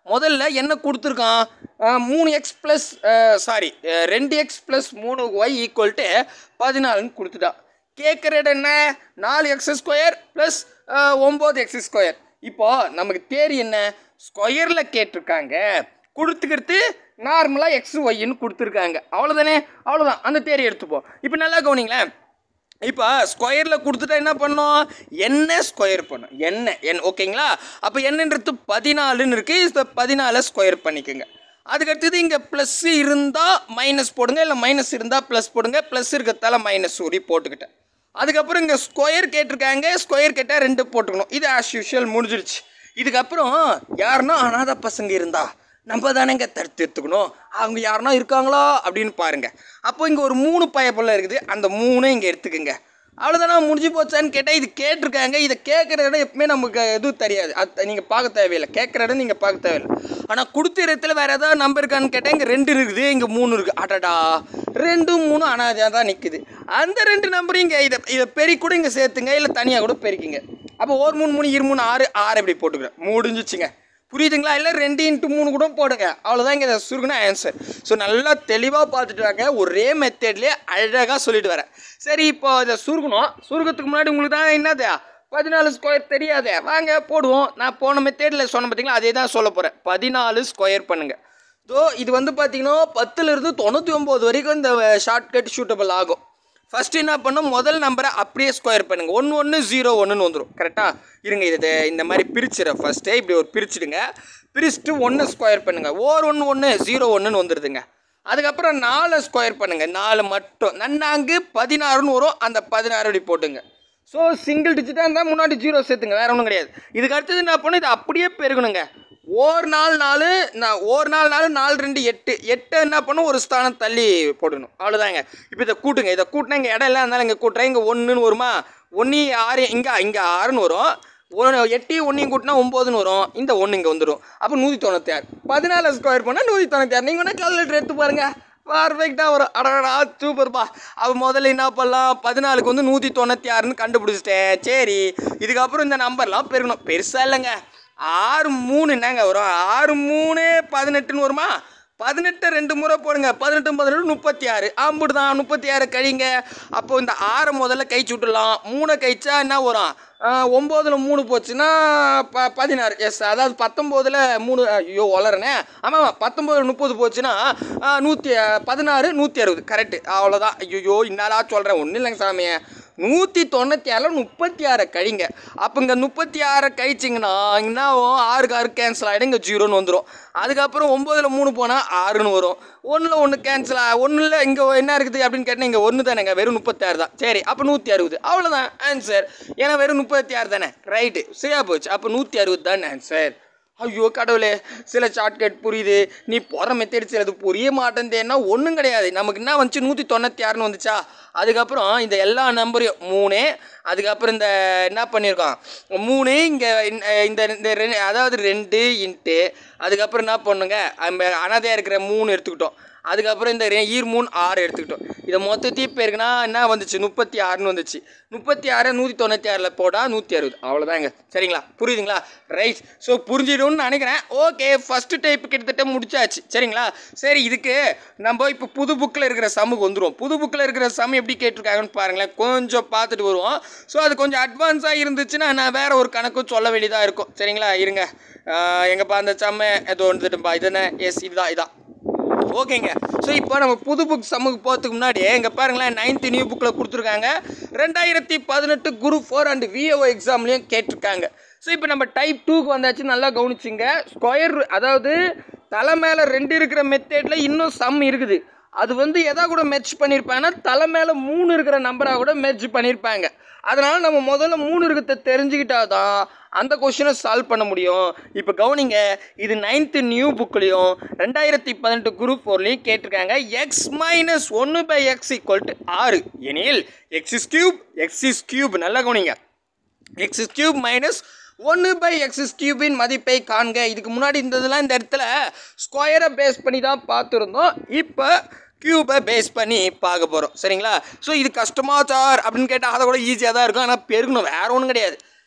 முதல்ல என்ன கொடுத்துருக்கான், மூணு எக்ஸ் ப்ளஸ் சாரி ரெண்டு எக்ஸ் ப்ளஸ் மூணு ஒய் ஈக்குவல் டு பதினாலுன்னு கொடுத்துட்டான். கேட்குற இடம் என்ன, நாலு எக்ஸ் ஸ்கொயர் ப்ளஸ் ஒம்பது எக்ஸ் ஸ்கொயர். இப்போ நமக்கு தேரி என்ன, ஸ்கொயரில் கேட்டிருக்காங்க, கொடுத்துக்கிறது நார்மலாக எக்ஸ் ஒய்ன்னு கொடுத்துருக்காங்க, அவ்வளோதானே, அவ்வளோதான், அந்த தேரி எடுத்துப்போம். இப்போ நல்லா கவனிங்களேன், இப்போ ஸ்கொயரில் கொடுத்துட்டா என்ன பண்ணோம், என்ன ஸ்கொயர் பண்ணோம், என்ன என் ஓகேங்களா. அப்போ என்னன்றது பதினாலுன்னு இருக்குது, இந்த பதினாலை ஸ்கொயர் பண்ணிக்கோங்க. அதுக்கடுத்தது இங்கே ப்ளஸ் இருந்தால் மைனஸ் போடுங்க, இல்லை மைனஸ் இருந்தால் ப்ளஸ் போடுங்க, ப்ளஸ் இருக்கிறதால மைனஸ் ஊறி போட்டுக்கிட்டேன். அதுக்கப்புறம் இங்கே ஸ்கொயர் கேட்டிருக்காங்க, ஸ்கொயர் கேட்டால் ரெண்டு போட்டுக்கணும், இது ஆஸ் யூஷுவல் முடிஞ்சிருச்சு. இதுக்கப்புறம் யாருன்னா அனாதை பசங்க இருந்தா நம்ம தானேங்க தடுத்து எடுத்துக்கணும், அவங்க யாருன்னா இருக்காங்களா அப்படின்னு பாருங்கள். அப்போ இங்கே ஒரு மூணு பயப்பெல்லாம் இருக்குது, அந்த மூணு இங்கே எடுத்துக்கோங்க, அவ்வளோதானா, முடிஞ்சு போச்சான்னு கேட்டால் இது கேட்டிருக்காங்க. இதை கேட்குற இடம் எப்பவுமே நமக்கு எதுவும் தெரியாது, அது நீங்கள் பார்க்க தேவையில்லை, கேட்குற இடம் நீங்கள் பார்க்க தேவையில்லை. ஆனால் கொடுத்த இடத்துல வேறு ஏதாவது நம்பர் இருக்கான்னு கேட்டால் இங்கே ரெண்டு இருக்குது, இங்கே மூணு இருக்குது, அடடா ரெண்டு மூணு அனாதையாக தான் நிற்குது. அந்த ரெண்டு நம்பரும் இங்கே இதை இதை பெருக்கி கூட இங்கே சேர்த்துங்க, இல்லை தனியாக கூட பெருக்கிங்க. அப்போ ஒரு மூணு மூணு இரு மூணு ஆறு ஆறு எப்படி போட்டுக்கிறேன், முடிஞ்சிச்சுங்க, புரியுதுங்களா. இல்லை ரெண்டு இன்ட்டு மூணு கூட போடுங்க, அவ்வளோதான் இங்கே சுருக்குனா ஆன்சர். ஸோ நல்லா தெளிவாக பார்த்துட்டு வாங்க, ஒரே மெத்தட்லேயே அழகாக சொல்லிட்டு வரேன். சரி, இப்போ இதை சுருக்கணும், சுருக்கத்துக்கு முன்னாடி உங்களுக்கு தான் என்னது பதினாலு ஸ்கொயர் தெரியாதே, வாங்க போடுவோம். நான் போன மெத்தேடில் சொன்ன பார்த்தீங்களா, அதே தான் சொல்ல போகிறேன். பதினாலு ஸ்கொயர் பண்ணுங்கள். ஸோ இது வந்து பார்த்தீங்கன்னா பத்துலேருந்து தொண்ணூற்றி ஒம்பது வரைக்கும் இந்த ஷார்ட்கட் ஷூட்டபிள் ஆகும். ஃபஸ்ட்டு என்ன பண்ணணும், முதல் நம்பரை அப்படியே ஸ்கொயர் பண்ணுங்கள், ஒன்று ஒன்று ஜீரோ ஒன்றுன்னு வந்துடும், கரெக்டாக. இருங்க, இது இந்த மாதிரி பிரிச்சுறேன். ஃபஸ்ட்டே இப்படி ஒரு பிரிச்சுடுங்க, பிரிச்சுட்டு ஒன்று ஸ்கொயர் பண்ணுங்கள், ஓர் ஒன்று ஒன்று ஜீரோ ஒன்றுன்னு வந்துடுதுங்க. அதுக்கப்புறம் நாலு ஸ்கொயர் பண்ணுங்கள், நாலு மட்டும் நன்னாங்கு பதினாறுன்னு வரும், அந்த பதினாறு அப்படி போட்டுங்க. ஸோ சிங்கிள் டிஜிட்டாக இருந்தால் முன்னாடி ஜீரோ சேர்த்துங்க, வேறு ஒன்றும் கிடையாது. இதுக்கு அடுத்தது என்ன பண்ணணும், இதை அப்படியே பெருகணுங்க. ஒரு நாள் நாலு நான் ஒரு நாள் நாலு நாலு ரெண்டு எட்டு எட்டு என்ன பண்ணும், ஒரு ஸ்தானம் தள்ளி போடணும், அவ்வளோதாங்க. இப்போ இதை கூட்டுங்க, இதை கூட்டினா இங்கே இடம் இல்லை, அதனால இங்கே கூட்டுறேன். இங்கே ஒன்றுன்னு வருமா, ஒன்று ஆறு, இங்கே இங்கே ஆறுன்னு வரும், ஒன்று எட்டு ஒன்றையும் கூட்டினா ஒம்போதுன்னு வரும், இந்த ஒன்று இங்கே வந்துடும். அப்போ நூற்றி தொண்ணூற்றி ஆறு பதினாலு ஸ்கொயர் பண்ணால் நூற்றி தொண்ணூற்றி ஆறு. நீங்கள் வேணால் கால்குலேட்டர் எடுத்து பாருங்கள், பர்ஃபெக்டாக வரும். அடடா சூப்பர்ப்பா. அவள் முதல்ல என்ன பண்ணலாம், பதினாலுக்கு வந்து நூற்றி தொண்ணூற்றி ஆறுன்னு கண்டுபிடிச்சிட்டேன். சரி, இதுக்கப்புறம் இந்த நம்பர்லாம் பெருகணும், பெருசாக இல்லைங்க. ஆறு மூணு என்னங்க வரும், ஆறு மூணு பதினெட்டுன்னு வருமா, பதினெட்டு ரெண்டு முறை போடுங்க, பதினெட்டு பதினெட்டு முப்பத்தி ஆறு, ஆம்புட்டு தான், முப்பத்தி ஆறு கழிங்க. அப்போது இந்த ஆறை முதல்ல கழிச்சு விட்டுடலாம், மூணை கழிச்சா என்ன வரும், ஒம்போதில் மூணு போச்சுன்னா ப பதினாறு எஸ், அதாவது பத்தொம்போதில் மூணு, ஐயோ வளரனே, ஆமாம் பத்தொம்போது முப்பது போச்சுன்னா நூற்றி பதினாறு நூற்றி அறுபது கரெக்டு, அவ்வளோதான். ஐயோ இன்னாலா சொல்கிறேன், ஒன்றும் இல்லைங்க சாமியை, நூற்றி தொண்ணூற்றி ஆறில் முப்பத்தி ஆறை கழிங்க. அப்போ இங்கே முப்பத்தி ஆறை கழிச்சிங்கன்னா என்ன ஆறுக்கு ஆறு கேன்சல் ஆகிடும், இங்கே ஜீரோன்னு வந்துடும். அதுக்கப்புறம் ஒம்போதில் மூணு போனால் ஆறுன்னு வரும், ஒன்றில் ஒன்று கேன்சல் ஆ ஒன்றில் இங்கே என்ன இருக்குது அப்படின்னு கேட்டால் இங்கே ஒன்று தானேங்க, வெறும் முப்பத்தி ஆறு தான். சரி, அப்போ நூற்றி அறுபது, அவ்வளோதான் ஆன்சர். ஏன்னா வெறும் முப்பத்தி ஆறு தானே, ரைட்டு, சரியாக போச்சு. அப்போ நூற்றி அறுபது தான் ஆன்சர். ஐயோ கடவுளே, சில ஷார்ட்கட் புரியுது, நீ போகிற மெத்தேட் சிலது புரிய மாட்டேந்தேன்னா ஒன்றும் கிடையாது. நமக்கு என்ன வந்துச்சு, நூற்றி தொண்ணூற்றி ஆறுன்னு வந்துச்சா. அதுக்கப்புறம் இந்த எல்லா நம்பரையும் மூணு, அதுக்கப்புறம் இந்த என்ன பண்ணியிருக்கோம் மூணு, இங்கே இந்த இந்த ரெண்டு, அதாவது ரெண்டு இன்ட்டு, அதுக்கப்புறம் என்ன பண்ணுங்க, அந்த அனாதையாக இருக்கிற மூணு எடுத்துக்கிட்டோம். அதுக்கப்புறம் இந்த ஈர் மூணு ஆறு எடுத்துக்கிட்டோம். இதை மொத்தத்தையும் இப்போ இருக்குன்னா என்ன வந்துச்சு, முப்பத்தி ஆறுன்னு வந்துச்சு. முப்பத்தி ஆறு நூற்றி தொண்ணூற்றி ஆறில் போட்டால் நூற்றி அறுபது, அவ்வளோதாங்க. சரிங்களா, புரியுதுங்களா, ரைட். ஸோ புரிஞ்சிடும்னு நினைக்கிறேன். ஓகே, ஃபஸ்ட்டு டைப்பு கிட்டத்தட்ட முடிச்சாச்சு. சரிங்களா, சரி, இதுக்கு நம்ம இப்போ புது புக்கில் இருக்கிற சம்முக்கு வந்துடுவோம். புது புக்கில் இருக்கிற சம் எப்படி கேட்டிருக்காங்கன்னு பாருங்களேன், கொஞ்சம் பார்த்துட்டு வருவோம். ஸோ அது கொஞ்சம் அட்வான்ஸாக இருந்துச்சுன்னா நான் வேறு ஒரு கணக்கும் சொல்ல வேண்டியதாக இருக்கும். சரிங்களா, இருங்க, எங்கப்பா அந்த சம்மை எதோ வந்துட்டுப்பா, இது என்ன, எஸ் இதுதான் இதான் ஓகேங்க. ஸோ இப்போ நம்ம புது புக் சம்முக்கு போகிறதுக்கு முன்னாடி இங்கே பாருங்களேன், நைன்த்து நியூ புக்கில் கொடுத்துருக்காங்க. ரெண்டாயிரத்தி பதினெட்டு குரூப் ஃபோர் அண்ட் விஏஓ எக்ஸாம்லேயும் கேட்டிருக்காங்க. ஸோ இப்போ நம்ம டைப் டூக்கு வந்தாச்சு, நல்லா கவனிச்சிங்க. ஸ்கொயர், அதாவது தலை மேலே ரெண்டு இருக்கிற மெத்தேடில் இன்னும் சம் இருக்குது. அது வந்து எதா கூட மெர்ஜ் பண்ணியிருப்பாங்கன்னா தலை மேலே மூணு இருக்கிற நம்பராக கூட மெர்ஜ் பண்ணியிருப்பாங்க. அதனால் நம்ம முதல்ல மூணு இருக்கிறத தெரிஞ்சுக்கிட்டா தான் அந்த கொஷினை சால்வ் பண்ண முடியும். இப்போ கவனிங்க, இது நைன்த்து நியூ புக்லேயும் ரெண்டாயிரத்தி பதினெட்டு குரூப் ஃபோர்லேயும் கேட்டிருக்காங்க. எக்ஸ் மைனஸ் ஒன்று பை எக்ஸ் ஈக்குவல் டு ஆறு எனில் X is cube X is cube நல்லா கவனிங்க, எக்ஸ் இஸ் கியூப் மைனஸ் ஒன்று பை எக்ஸ் கியூபின் மதிப்பை காண்க. இதுக்கு முன்னாடி இருந்ததுலாம் இந்த இடத்துல ஸ்கொயரை பேஸ் பண்ணி தான் பார்த்துருந்தோம். இப்போ கியூபை பேஸ் பண்ணி பார்க்க போகிறோம். சரிங்களா, ஸோ இது கஷ்டமா சார் அப்படின்னு கேட்டால் அதை கூட ஈஸியாக தான் இருக்கும். ஆனால் பெருகணும், வேறு ஒன்றும் கிடையாது.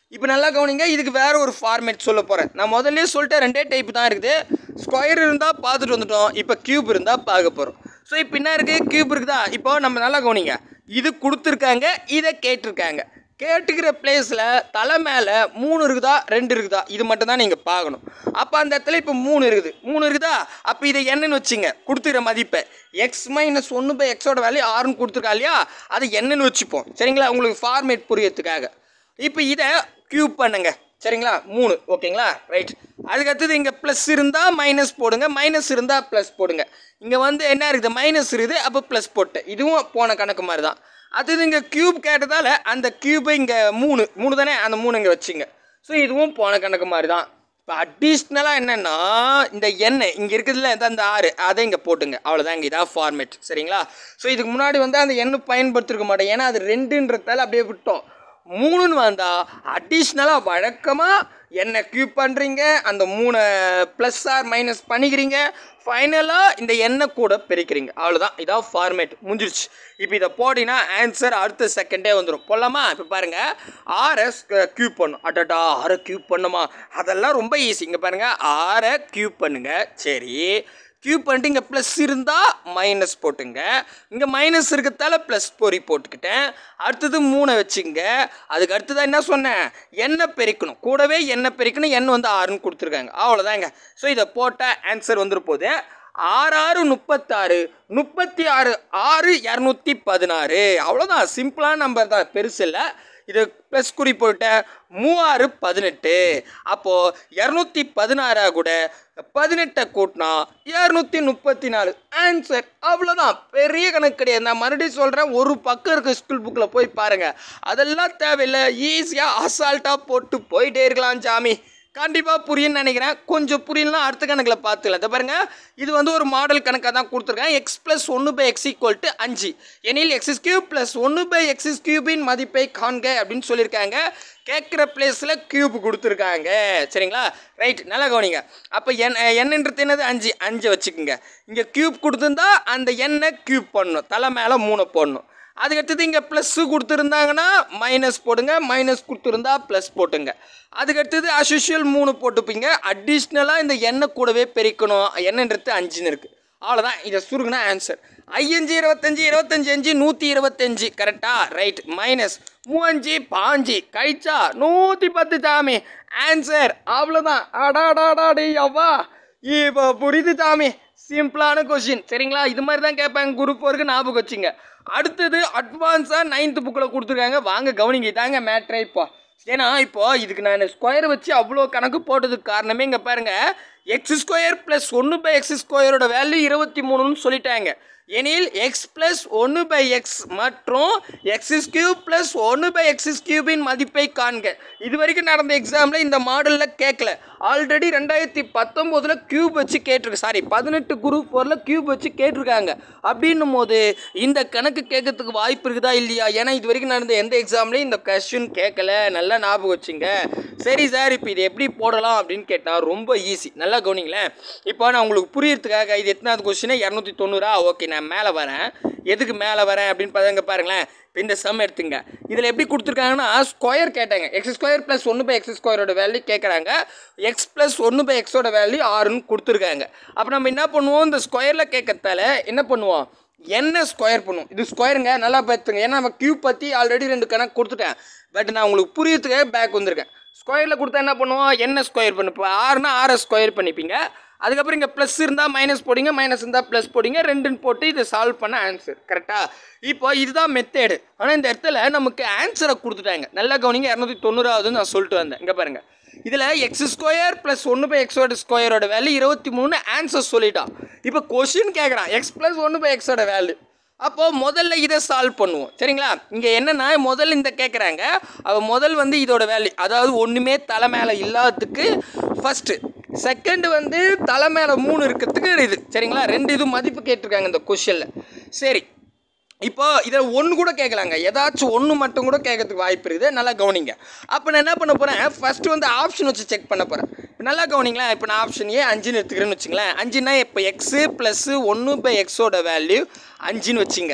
இப்போ நல்லா கவனிங்க, இதுக்கு வேறு ஒரு ஃபார்மேட் சொல்ல போகிறேன். நான் முதல்ல சொல்லிட்டேன் ரெண்டே டைப் தான் இருக்குது. ஸ்கொயர் இருந்தால் பார்த்துட்டு வந்துட்டோம், இப்போ க்யூப் இருந்தால் பார்க்க போகிறோம். ஸோ இப்போ என்ன இருக்குது, க்யூப் இருக்குதா. இப்போ நம்ம நல்லா கவனிங்க, இது கொடுத்துருக்காங்க, இதை கேட்டிருக்காங்க. கேட்டுக்கிற பிளேஸில் தலை மேலே மூணு இருக்குதா ரெண்டு இருக்குதா இது மட்டும் தான் நீங்கள் பார்க்கணும். அப்போ அந்த இடத்துல இப்போ மூணு இருக்குது மூணு இருக்குதா. அப்போ இதை என்னன்னு வச்சுங்க, கொடுத்துக்கிற மதிப்பை எக்ஸ் மைனஸ் ஒன்று பை எக்ஸோட வேல்யூ ஆறுன்னு கொடுத்துருக்கா இல்லையா, அதை என்னன்னு வச்சுப்போம். சரிங்களா, உங்களுக்கு ஃபார்மேட் புரியறதுக்காக. இப்போ இதை க்யூப் பண்ணுங்க. சரிங்களா, மூணு ஓகேங்களா, ரைட். அதுக்கடுத்தது இங்கே ப்ளஸ் இருந்தால் மைனஸ் போடுங்க, மைனஸ் இருந்தால் ப்ளஸ் போடுங்க. இங்கே வந்து என்ன இருக்குது, மைனஸ் இருக்குது, அப்போ ப்ளஸ் போட்டு. இதுவும் போன கணக்கு மாதிரி தான். அது இங்கே க்யூப் கேட்டதால் அந்த க்யூபை இங்கே மூணு மூணு தானே, அந்த மூணு இங்கே வச்சுங்க. ஸோ இதுவும் போன கணக்கு மாதிரி தான். இப்போ அடிஷ்னலாக என்னென்னா இந்த எண்ணெய் இங்கே இருக்குதுல அந்த ஆறு அதை இங்கே போட்டுங்க. அவ்வளோதான், இங்கே இதான் ஃபார்மேட். சரிங்களா, ஸோ இதுக்கு முன்னாடி வந்து அந்த எண்ணெய் பயன்படுத்திருக்க மாட்டேன், ஏன்னா அது ரெண்டுன்றதால அப்படியே விட்டோம். மூணுன்னு வந்தால் அடிஷ்னலாக வழக்கமாக என்ன க்யூப் பண்ணுறீங்க, அந்த மூணை ப்ளஸ் ஆர் மைனஸ் பண்ணிக்கிறீங்க, ஃபைனலாக இந்த எண்ணெய் கூட பிரிக்கிறீங்க. அவ்வளோதான், இதான் ஃபார்மேட், முடிஞ்சிருச்சு. இப்போ இதை போட்டிங்கன்னா ஆன்சர் அடுத்த செகண்டே வந்துடும். போடலாமா? இப்போ பாருங்கள், ஆரை க்யூப் பண்ணும். அடடா, ஆரை க்யூப் பண்ணுமா, அதெல்லாம் ரொம்ப ஈஸி. இங்கே பாருங்கள், ஆரை க்யூப் பண்ணுங்கள். சரி, க்யூப் பண்ணிட்டு இங்கே ப்ளஸ் இருந்தால் மைனஸ் போட்டுங்க, இங்கே மைனஸ் இருக்கிறதால ப்ளஸ் பொறி போட்டுக்கிட்டேன். அடுத்தது மூணை வச்சுங்க. அதுக்கு அடுத்ததான் என்ன சொன்னேன், எண்ணெய் பெருக்கணும், கூடவே எண்ணெய் பெருக்கணும். எண்ணெய் வந்து ஆறுன்னு கொடுத்துருக்காங்க. அவ்வளோதாங்க. ஸோ இதை போட்டால் ஆன்சர் வந்துரு போகுது. ஆறு ஆறு முப்பத்தாறு, முப்பத்தி ஆறு ஆறு இரநூத்தி பதினாறு. அவ்வளோதான், சிம்பிளான நம்பர் தான், பெருசு இல்லை. இது ப்ளஸ் குறி போட்டேன், மூவாறு பதினெட்டு. அப்போது இரநூத்தி பதினாறாக கூட பதினெட்டை கூட்டினா இரநூத்தி முப்பத்தி நாலு ஆன்சர். அவ்வளோதான், பெரிய கணக்கு கிடையாது. நான் மறுபடியும் சொல்கிறேன், ஒரு பக்கம் இருக்க ஸ்கூல் புக்கில் போய் பாருங்கள். அதெல்லாம் தேவையில்லை, ஈஸியாக அசால்ட்டாக போட்டு போயிட்டே இருக்கலாம் சாமி. கண்டிப்பாக புரியுன்னு நினைக்கிறேன். கொஞ்சம் புரியலாம், அடுத்த கணக்கில் பார்த்துக்கலாம். இதை பாருங்கள், இது வந்து ஒரு மாடல் கணக்காக தான் கொடுத்துருக்கேன். எக்ஸ் ப்ளஸ் ஒன்று பை எக்ஸ் ஈக்குவல் டு அஞ்சு எனில் எக்ஸ் கியூப் ப்ளஸ் ஒன்று பை எக்ஸ் கியூபின் மதிப்பை காண்க அப்படின்னு சொல்லியிருக்காங்க. கேட்குற பிளேஸில் க்யூப் கொடுத்துருக்காங்க. சரிங்களா, ரைட், நல்லா கவனிங்க. அப்போ என் என்னன்றது என்னது, அஞ்சு அஞ்சை வச்சுக்கோங்க. இங்கே க்யூப் கொடுத்துருந்தா அந்த எண்ணை க்யூப் பண்ணணும், தலை மேலே மூணை போடணும். அதுக்கடுத்தது இங்கே ப்ளஸ்ஸு கொடுத்துருந்தாங்கன்னா மைனஸ் போடுங்க, மைனஸ் கொடுத்துருந்தா ப்ளஸ் போட்டுங்க. அதுக்கடுத்தது அஸ்யூஷுவல் மூணு போட்டுப்பீங்க. அடிஷ்னலாக இந்த எண்ணெய் கூடவே பெருக்கணும். எண்ணெய்ன்றது அஞ்சுன்னு இருக்குது. அவ்வளோதான், இதை சுருக்குனா ஆன்சர். ஐயஞ்சு இருபத்தஞ்சி இருபத்தஞ்சி அஞ்சு நூற்றி இருபத்தஞ்சி கரெக்டாக, ரைட். மைனஸ் மூவஞ்சு பாஞ்சு கழிச்சா நூற்றி பத்து சாமி ஆன்சர். அவ்வளோதான். அடாடாடாடி அவ்வா, இப்போ புரியுது சாமி. சிம்பிளான கொஸ்டின். சரிங்களா, இது மாதிரி தான் கேட்பாங்க குரூப் ஃபோருக்கு, ஞாபகம் வச்சுங்க. அடுத்தது அட்வான்ஸாக நைன்த்து புக்கில் கொடுத்துருக்காங்க. வாங்க கவனிங்க, இதாங்க மேட்ரே. இப்போ ஏன்னா இப்போது இதுக்கு நான் ஸ்கொயர் வச்சு அவ்வளோ கணக்கு போட்டதுக்கு காரணமே இங்கே பாருங்கள், எக்ஸ் ஸ்கொயர் ப்ளஸ் ஒன்று பை எக்ஸ் ஸ்கொயரோட வேல்யூ இருபத்தி மூணுன்னு சொல்லிட்டாங்க. எனில் எக்ஸ் ப்ளஸ் ஒன்று பை எக்ஸ் மற்றும் எக்ஸ் கியூப் ப்ளஸ் ஒன்று பை எக்ஸ் கியூபின் மதிப்பை காண்க. இது வரைக்கும் நடந்த எக்ஸாமில் இந்த மாடலில் கேட்கல. ஆல்ரெடி ரெண்டாயிரத்தி பத்தொம்போதில் க்யூப் வச்சு கேட்டிருக்கு, சாரி பதினெட்டு குரூப் ஃபோரில் க்யூப் வச்சு கேட்டிருக்காங்க. அப்படின்னும் போது இந்த கணக்கு கேட்கறதுக்கு வாய்ப்பு இருக்குதா இல்லையா? ஏன்னா இது வரைக்கும் நடந்த எந்த எக்ஸாம்லேயும் இந்த கொஸ்டின் கேட்கல. நல்லா ஞாபகம் வச்சுங்க. சரி சார், இப்போ இது எப்படி போடலாம் அப்படின்னு கேட்டால் ரொம்ப ஈஸி. நல்லா கவனிங்களேன். இப்போ நான் உங்களுக்கு புரியறதுக்காக இது எத்தனாவது கொஸ்டின், இரநூத்தி தொண்ணூறா? ஓகே, நான் மேலே வரேன். எதுக்கு மேலே வரேன் அப்படின்னு பாருங்க. பாருங்களேன், இப்போ இந்த சம் எடுத்துங்க. இதில் எப்படி கொடுத்துருக்காங்கன்னா ஸ்கொயர் கேட்டாங்க. எக்ஸ் ஸ்கொயர் ப்ளஸ் ஒன்று பை எக்ஸ் ஸ்கொயரோட வேல்யூ கேட்குறாங்க. எக்ஸ் ப்ளஸ் ஒன்று பை எக்ஸோட வேல்யூ ஆறுன்னு கொடுத்துருக்காங்க. அப்போ நம்ம என்ன பண்ணுவோம், இந்த ஸ்கொயரில் கேட்கறதால என்ன பண்ணுவோம், என்ன ஸ்கொயர் பண்ணுவோம். இது ஸ்கொயருங்க, நல்லா பார்த்துங்க. ஏன்னா நம்ம கியூப் பற்றி ஆல்ரெடி ரெண்டு கணக்கு கொடுத்துட்டேன். பட் நான் உங்களுக்கு புரியறதுக்காக பேக் வந்திருக்கேன். ஸ்கொயரில் கொடுத்தா என்ன பண்ணுவோம், என்ன ஸ்கொயர் பண்ணு. இப்போ ஆறுனா ஆறை ஸ்கொயர் பண்ணிப்பீங்க. அதுக்கப்புறம் இங்கே ப்ளஸ் இருந்தால் மைனஸ் போடிங்க, மைனஸ் இருந்தால் ப்ளஸ் போடிங்க. ரெண்டுன்னு போட்டு இதை சால்வ் பண்ண ஆன்சர். கரெக்டாக? இப்போ இதுதான் மெத்தேடு. ஆனால் இந்த இடத்துல நமக்கு ஆன்சரை கொடுத்துட்டாங்க. நல்லா கவனிங்க, இரநூத்தி தொண்ணூறாவதுன்னு நான் சொல்லிட்டு வந்தேன். இங்கே பாருங்கள், இதில் எக்ஸ் ஸ்கொயர் ப்ளஸ் ஒன்று பை எக்ஸோட ஸ்கொயரோட வேல்யூ இருபத்தி மூணு ஆன்சர் சொல்லிட்டான். இப்போ கொஸ்டின் கேட்குறான் எக்ஸ் ப்ளஸ் ஒன்று பை எக்ஸோட வேல்யூ. அப்போது முதல்ல இதை சால்வ் பண்ணுவோம். சரிங்களா, இங்கே என்னென்னா முதல்ல இந்த கேட்குறாங்க. அவள் முதல் வந்து இதோட வேல்யூ, அதாவது ஒன்றுமே தலை மேலே இல்லாததுக்கு ஃபஸ்ட்டு, செகண்டு வந்து தலை மேலே மூணு இருக்கிறதுக்கு இது. சரிங்களா, ரெண்டு இது மதிப்பு கேட்டிருக்காங்க இந்த கொஷனில். சரி, இப்போ இதை ஒன்று கூட கேட்கலாங்க, ஏதாச்சும் ஒன்று மட்டும் கூட கேட்கறதுக்கு வாய்ப்பு இருக்குது. நல்லா கவனிங்க. அப்போ நான் என்ன பண்ண போகிறேன், ஃபஸ்ட்டு வந்து ஆப்ஷன் வச்சு செக் பண்ண போகிறேன். இப்போ நல்லா கவனிங்களேன். இப்போ நான் ஆப்ஷன் ஏ அஞ்சுன்னு எடுத்துக்கிறேன்னு வச்சுங்களேன். அஞ்சுன்னா இப்போ எக்ஸு ப்ளஸ்ஸு ஒன்று பை எக்ஸோட வேல்யூ அஞ்சுன்னு வச்சுங்க.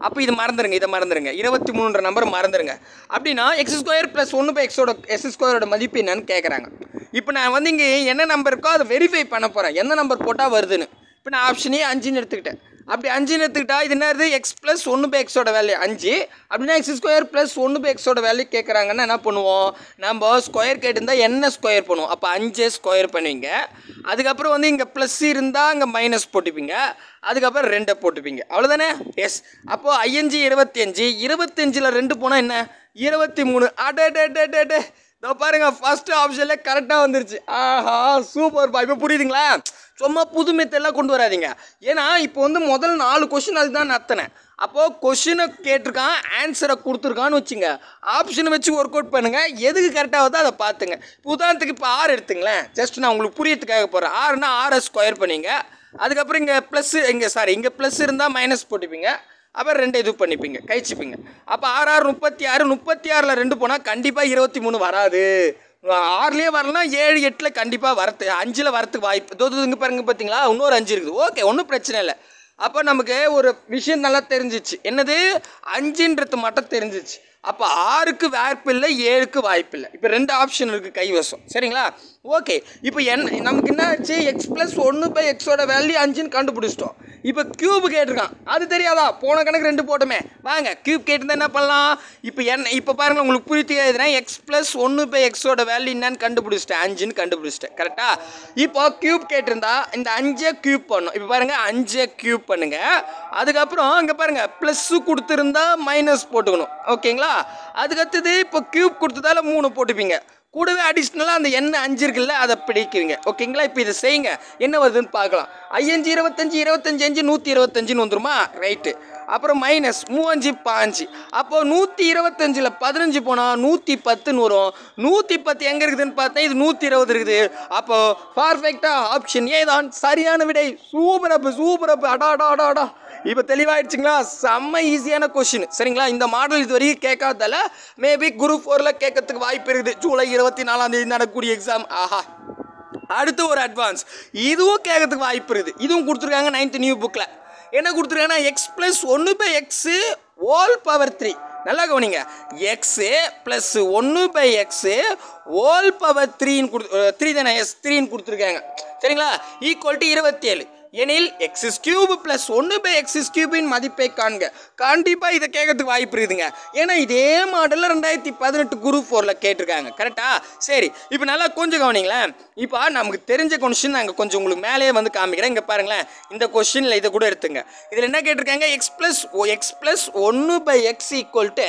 அப்போ இது மறந்துடுங்க, இதை மறந்துடுங்க, இருபத்தி மூணுன்ற நம்பர் மறந்துடுங்க. அப்படின்னா எக்ஸ் ஸ்கொயர் ப்ளஸ் ஒன்று பை எக்ஸோட எஸ் ஸ்கொயரோட மதிப்பு என்னன்னு கேட்குறாங்க. இப்போ நான் வந்து இங்கே என்ன நம்பர் இருக்கோ அதை வெரிஃபை பண்ண போகிறேன், எந்த நம்பர் போட்டால் வருதுன்னு. இப்போ நான் ஆப்ஷனே அஞ்சுன்னு எடுத்துக்கிட்டேன். அப்படி அஞ்சுன்னு எடுத்துக்கிட்டா இது என்னது எக்ஸ் ப்ளஸ் ஒன்று பை எக்ஸோட வேல்யூ அஞ்சு. அப்படின்னா எக்ஸ் ஸ்கொயர் ப்ளஸ் ஒன்று பை எக்ஸோட வேல்யூ கேட்குறாங்கன்னா என்ன பண்ணுவோம், நம்ம ஸ்கொயர் கேட்டிருந்தால் என்ன ஸ்கொயர் பண்ணுவோம், அப்போ அஞ்சு ஸ்கொயர் பண்ணுவீங்க. அதுக்கப்புறம் வந்து இங்கே ப்ளஸ் இருந்தால் அங்கே மைனஸ் போட்டுப்பீங்க, அதுக்கப்புறம் ரெண்டை போட்டுப்பீங்க, அவ்வளோதானே. எஸ், அப்போது ஐயஞ்சு இருபத்தி அஞ்சு இருபத்தஞ்சில் ரெண்டு போனால் என்ன இருபத்தி மூணு. அடே டே டே டே டே இதோ பாருங்க, ஃபஸ்ட்டு ஆப்ஷனில் கரெக்டாக வந்துருச்சு. ஆஹா சூப்பர்ப்பா. இப்போ புரியுதுங்களா? சும்மா புது மெத்தெல்லாம் கொண்டு வராதிங்க. ஏன்னா இப்போ வந்து முதல் நாலு கொஷின் அதுதான் நத்தினேன். அப்போது கொஷினை கேட்டிருக்கான், ஆன்சரை கொடுத்துருக்கான்னு வச்சுங்க, ஆப்ஷனை வச்சு ஒர்க் அவுட் பண்ணுங்கள், எதுக்கு கரெக்டாக வருதோ அதை பார்த்துங்க. இப்போ உதாரணத்துக்கு இப்போ ஆறு எடுத்துங்களேன், ஜஸ்ட் நான் உங்களுக்கு புரியத்துக்காக போகிறேன். ஆறுனா ஆறை ஸ்கொயர் பண்ணிங்க, அதுக்கப்புறம் இங்கே ப்ளஸ்ஸு இங்கே சாரி இங்கே ப்ளஸ் இருந்தால் மைனஸ் போட்டுப்பீங்க, அப்புறம் ரெண்டு இது பண்ணிப்பீங்க, கழிச்சுப்பீங்க. அப்போ ஆறு ஆறு முப்பத்தி ஆறு முப்பத்தி ஆறில் ரெண்டு போனால் கண்டிப்பாக இருபத்தி மூணு வராது. ஆறுலேயே வரலாம், ஏழு எட்டில் கண்டிப்பாக வரத்து, அஞ்சில் வரத்துக்கு வாய்ப்பு தோது இங்கே பாருங்க, பார்த்தீங்களா இன்னொரு அஞ்சு இருக்குது. ஓகே, ஒன்றும் பிரச்சனை இல்லை. அப்போ நமக்கு ஒரு விஷயம் நல்லா தெரிஞ்சிச்சு, என்னது அஞ்சுன்றது மட்டும் தெரிஞ்சிச்சு. அப்போ ஆறுக்கு வாய்ப்பு இல்லை, ஏழுக்கு வாய்ப்பு இல்லை. இப்போ ரெண்டு ஆப்ஷன் இருக்குது கைவசம், சரிங்களா? ஓகே, இப்போ என் நமக்கு என்ன ஆச்சு, எக்ஸ் ப்ளஸ் ஒன்று பை எக்ஸோட வேல்யூ அஞ்சுன்னு கண்டுபிடிச்சிட்டோம். இப்போ க்யூப் கேட்டிருக்கான், அது தெரியாதா? போன கணக்கு ரெண்டு போட்டோமே, வாங்க க்யூப் கேட்டிருந்தா என்ன பண்ணலாம். இப்போ என்ன இப்போ பாருங்கள், உங்களுக்கு புரித்து எழுதுறேன். எக்ஸ் ப்ளஸ் ஒன்று பை எக்ஸோட வேல்யூ என்னன்னு கண்டுபிடிச்சிட்டேன், அஞ்சுன்னு கண்டுபிடிச்சிட்டேன், கரெக்டாக? இப்போ க்யூப் கேட்டிருந்தா இந்த அஞ்சை க்யூப் பண்ணும். இப்போ பாருங்கள், அஞ்சை க்யூப் பண்ணுங்கள். அதுக்கப்புறம் இங்கே பாருங்கள், ப்ளஸ்ஸு கொடுத்துருந்தா மைனஸ் போட்டுக்கணும், ஓகேங்களா? அதுக்கடுத்தது இப்போ க்யூப் கொடுத்ததால மூணு போட்டுப்பீங்க, கூடவே அடிஷ்னலாக அந்த எண்ணெய் அஞ்சு இருக்குல்ல அதை பிடிக்குவீங்க, ஓகேங்களா? இப்போ இதை செய்யுங்க, என்ன வருதுன்னு பார்க்கலாம். ஐயஞ்சு இருபத்தஞ்சி இருபத்தஞ்சி அஞ்சு நூற்றி இருபத்தஞ்சின்னு வந்துருமா, ரைட்டு. அப்புறம் மைனஸ் மூவஞ்சு பாஞ்சு, அப்போது நூற்றி இருபத்தஞ்சில் பதினஞ்சு போனால் நூற்றி பத்துன்னு வரும். நூற்றி பத்து எங்கே இருக்குதுன்னு பார்த்தா இது நூற்றி இருபது இருக்குது. அப்போது பர்ஃபெக்டாக ஆப்ஷன் ஏ தான் சரியான விடை. சூப்பர் அப்பு சூப்பர் அப்பு அடா அடா அடா அடா. இப்போ தெளிவாகிடுச்சிங்களா? செம்ம ஈஸியான கொஷின், சரிங்களா? இந்த மாடல் இது வரைக்கும் கேட்காதால மேபி குரூப் ஃபோரில் கேட்கறதுக்கு வாய்ப்பு இருக்குது, ஜூலை இருபத்தி நாலாம் தேதி நடக்கக்கூடிய எக்ஸாம். ஆஹா, அடுத்து ஒரு அட்வான்ஸ், இதுவும் கேட்கறதுக்கு வாய்ப்பு இருக்குது. இதுவும் கொடுத்துருக்காங்க நைன்த் நியூ புக்கில். என்ன கொடுத்துருக்காங்கன்னா எக்ஸ் ப்ளஸ் ஒன்று by x whole power three. நல்லா கவனிங்க, எக்ஸு ப்ளஸ் ஒன்று பை எக்ஸு ஹோல் பவர் த்ரீன்னு கொடு த்ரீ தானே எஸ் த்ரீன்னு கொடுத்துருக்காங்க, சரிங்களா? ஈக்குவல் டு இருபத்தி ஏழு எனில் எக்ஸ் கியூப் ப்ளஸ் ஒன்று பை எக்ஸ் கியூபின் மதிப்பை காண்க. கண்டிப்பாக இதை கேட்கறதுக்கு வாய்ப்பு இருக்குதுங்க, ஏன்னா இதே மாடலில் ரெண்டாயிரத்தி பதினெட்டு குரூப் ஃபோரில் கேட்டிருக்காங்க, கரெக்டாக? சரி, இப்போ நல்லா கொஞ்சம் கவனிங்களேன். இப்போ நமக்கு தெரிஞ்ச கொஷின் நாங்கள் கொஞ்சம் உங்களுக்கு மேலேயே வந்து காமிக்கிறேன். இங்கே பாருங்களேன், இந்த கொஷினில் இதை கூட எடுத்துங்க. இதில் என்ன கேட்டிருக்காங்க, எக்ஸ் ப்ளஸ் எக்ஸ் ப்ளஸ் ஒன்று பை எக்ஸ் ஈக்குவல் டு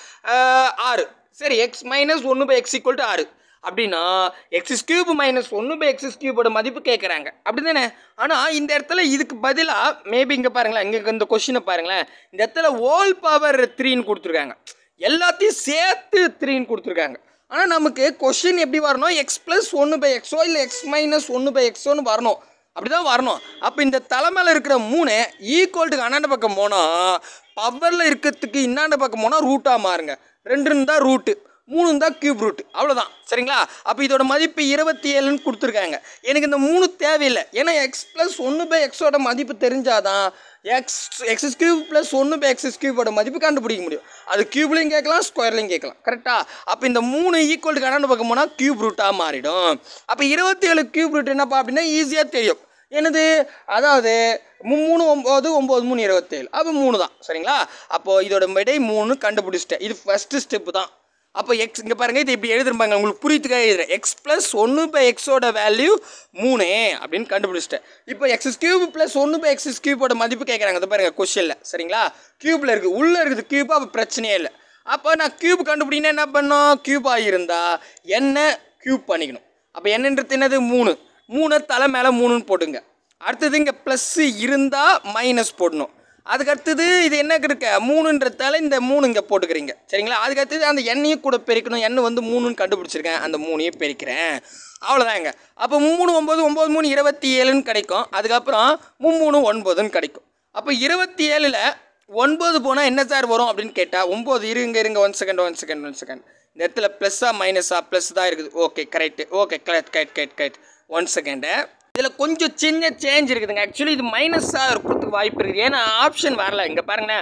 ஆறு. சரி, எக்ஸ் மைனஸ் ஒன்று பை எக்ஸ் ஈக்குவல் டு ஆறு. அப்படின்னா எக்ஸ் கியூப் மைனஸ் ஒன்று பை எக்ஸ் கியூபோட மதிப்பு கேட்குறாங்க, அப்படி தானே? ஆனால் இந்த இடத்துல இதுக்கு பதிலாக மேபி இங்கே பாருங்களேன், இங்கே இந்த கொஷினை பாருங்களேன், இந்த இடத்துல ஹோல் பவர் த்ரீன்னு கொடுத்துருக்காங்க, எல்லாத்தையும் சேர்த்து த்ரீன்னு கொடுத்துருக்காங்க. ஆனால் நமக்கு கொஷின் எப்படி வரணும், எக்ஸ் ப்ளஸ் ஒன்று பை எக்ஸோ இல்லை எக்ஸ் மைனஸ் ஒன்று பை எக்ஸோன்னு வரணும், அப்படி தான் வரணும். அப்போ இந்த தலைமையில் இருக்கிற மூணு ஈக்குவல்ட்டுக்கு அண்ணாண்ட பக்கம் போனால், பவரில் இருக்கிறதுக்கு இன்னாண்ட பக்கம் போனால் ரூட்டாக மாறுங்க. ரெண்டு இருந்தால் ரூட்டு, மூணு தான் கியூப் ரூட், அவ்வளோதான், சரிங்களா? அப்போ இதோட மதிப்பு இருபத்தி ஏழுன்னு கொடுத்துருக்காங்க. எனக்கு இந்த மூணு தேவையில்லை, ஏன்னா எக்ஸ் ப்ளஸ் ஒன்று பை எக்ஸோட மதிப்பு தெரிஞ்சாதான் எக்ஸ் எக்ஸ் கியூப் ப்ளஸ் ஒன்று பை எக்ஸ் கியூபோட மதிப்பு கண்டுபிடிக்க முடியும். அது கியூப்லையும் கேட்கலாம், ஸ்கொயர்லையும் கேட்கலாம், கரெக்டாக? அப்போ இந்த மூணு ஈக்குவல்ட்டுக்கு கணக்கு பார்க்க போனால் கியூப் ரூட்டாக மாறிடும். அப்போ இருபத்தி ஏழு கியூப் ரூட் என்னப்பா அப்படின்னா ஈஸியாக தெரியும், என்னது? அதாவது மூணு ஒம்பது ஒம்பது மூணு இருபத்தேழு, அப்போ மூணு தான், சரிங்களா? அப்போது இதோட விடை மூணு கண்டுபிடிச்சிட்டேன். இது ஃபஸ்ட்டு ஸ்டெப்பு தான். அப்போ எக்ஸ் இங்கே பாருங்கள், இது இப்படி எழுதுருப்பாங்க, உங்களுக்கு புரியுதுக்காக எழுதுறேன். எக்ஸ் ப்ளஸ் ஒன்று பை எக்ஸோட வேல்யூ மூணு அப்படின்னு கண்டுபிடிச்சிட்டேன். இப்போ எக்ஸ் கியூப் ப்ளஸ் ஒன்று பை எக்ஸ் கியூபோட மதிப்பு கேட்குறாங்க, அதை பாருங்கள் கொஷனில், சரிங்களா? கியூப்பில் இருக்குது, உள்ளே இருக்குது கியூப், அப்போ பிரச்சனையே இல்லை. அப்போ நான் கியூப் கண்டுபிடினா என்ன பண்ணோம், கியூபாக இருந்தால் என்ன கியூப் பண்ணிக்கணும். அப்போ என்னன்றது என்னது, மூணு. மூணு தலை மேலே மூணுன்னு போட்டுங்க. அடுத்தது இங்கே ப்ளஸ்ஸு இருந்தால் மைனஸ் போடணும். அதுக்கடுத்தது இது என்ன இருக்க, மூணுன்றதால இந்த மூணு இங்கே போட்டுக்கிறீங்க, சரிங்களா? அதுக்கடுத்தது அந்த எண்ணையும் கூட பெருக்கணும், எண்ணெய் வந்து மூணுன்னு கண்டுபிடிச்சிருக்கேன், அந்த மூணையும் பெருக்கிறேன், அவ்வளோதாங்க. அப்போ மூணு ஒம்பது ஒம்பது மூணு இருபத்தி ஏழுன்னு கிடைக்கும். அதுக்கப்புறம் மூணு ஒன்பதுன்னு கிடைக்கும். அப்போ இருபத்தி ஏழில் ஒன்பது போனால் என்ன சார் வரும் அப்படின்னு கேட்டால், ஒம்பது இருங்க இருங்க one second one second one second இந்த இடத்துல ப்ளஸ்ஸா மைனஸா, ப்ளஸ் தான் இருக்குது. Okay, correct, okay, correct correct correct correct one second. இதில் கொஞ்சம் சின்ன சேஞ்ச் இருக்குதுங்க. ஆக்சுவலி இது மைனஸாக இருக்கிறதுக்கு வாய்ப்பு இருக்குது, ஏன்னா ஆப்ஷன் வரல. இங்கே பாருங்களேன், இப்போ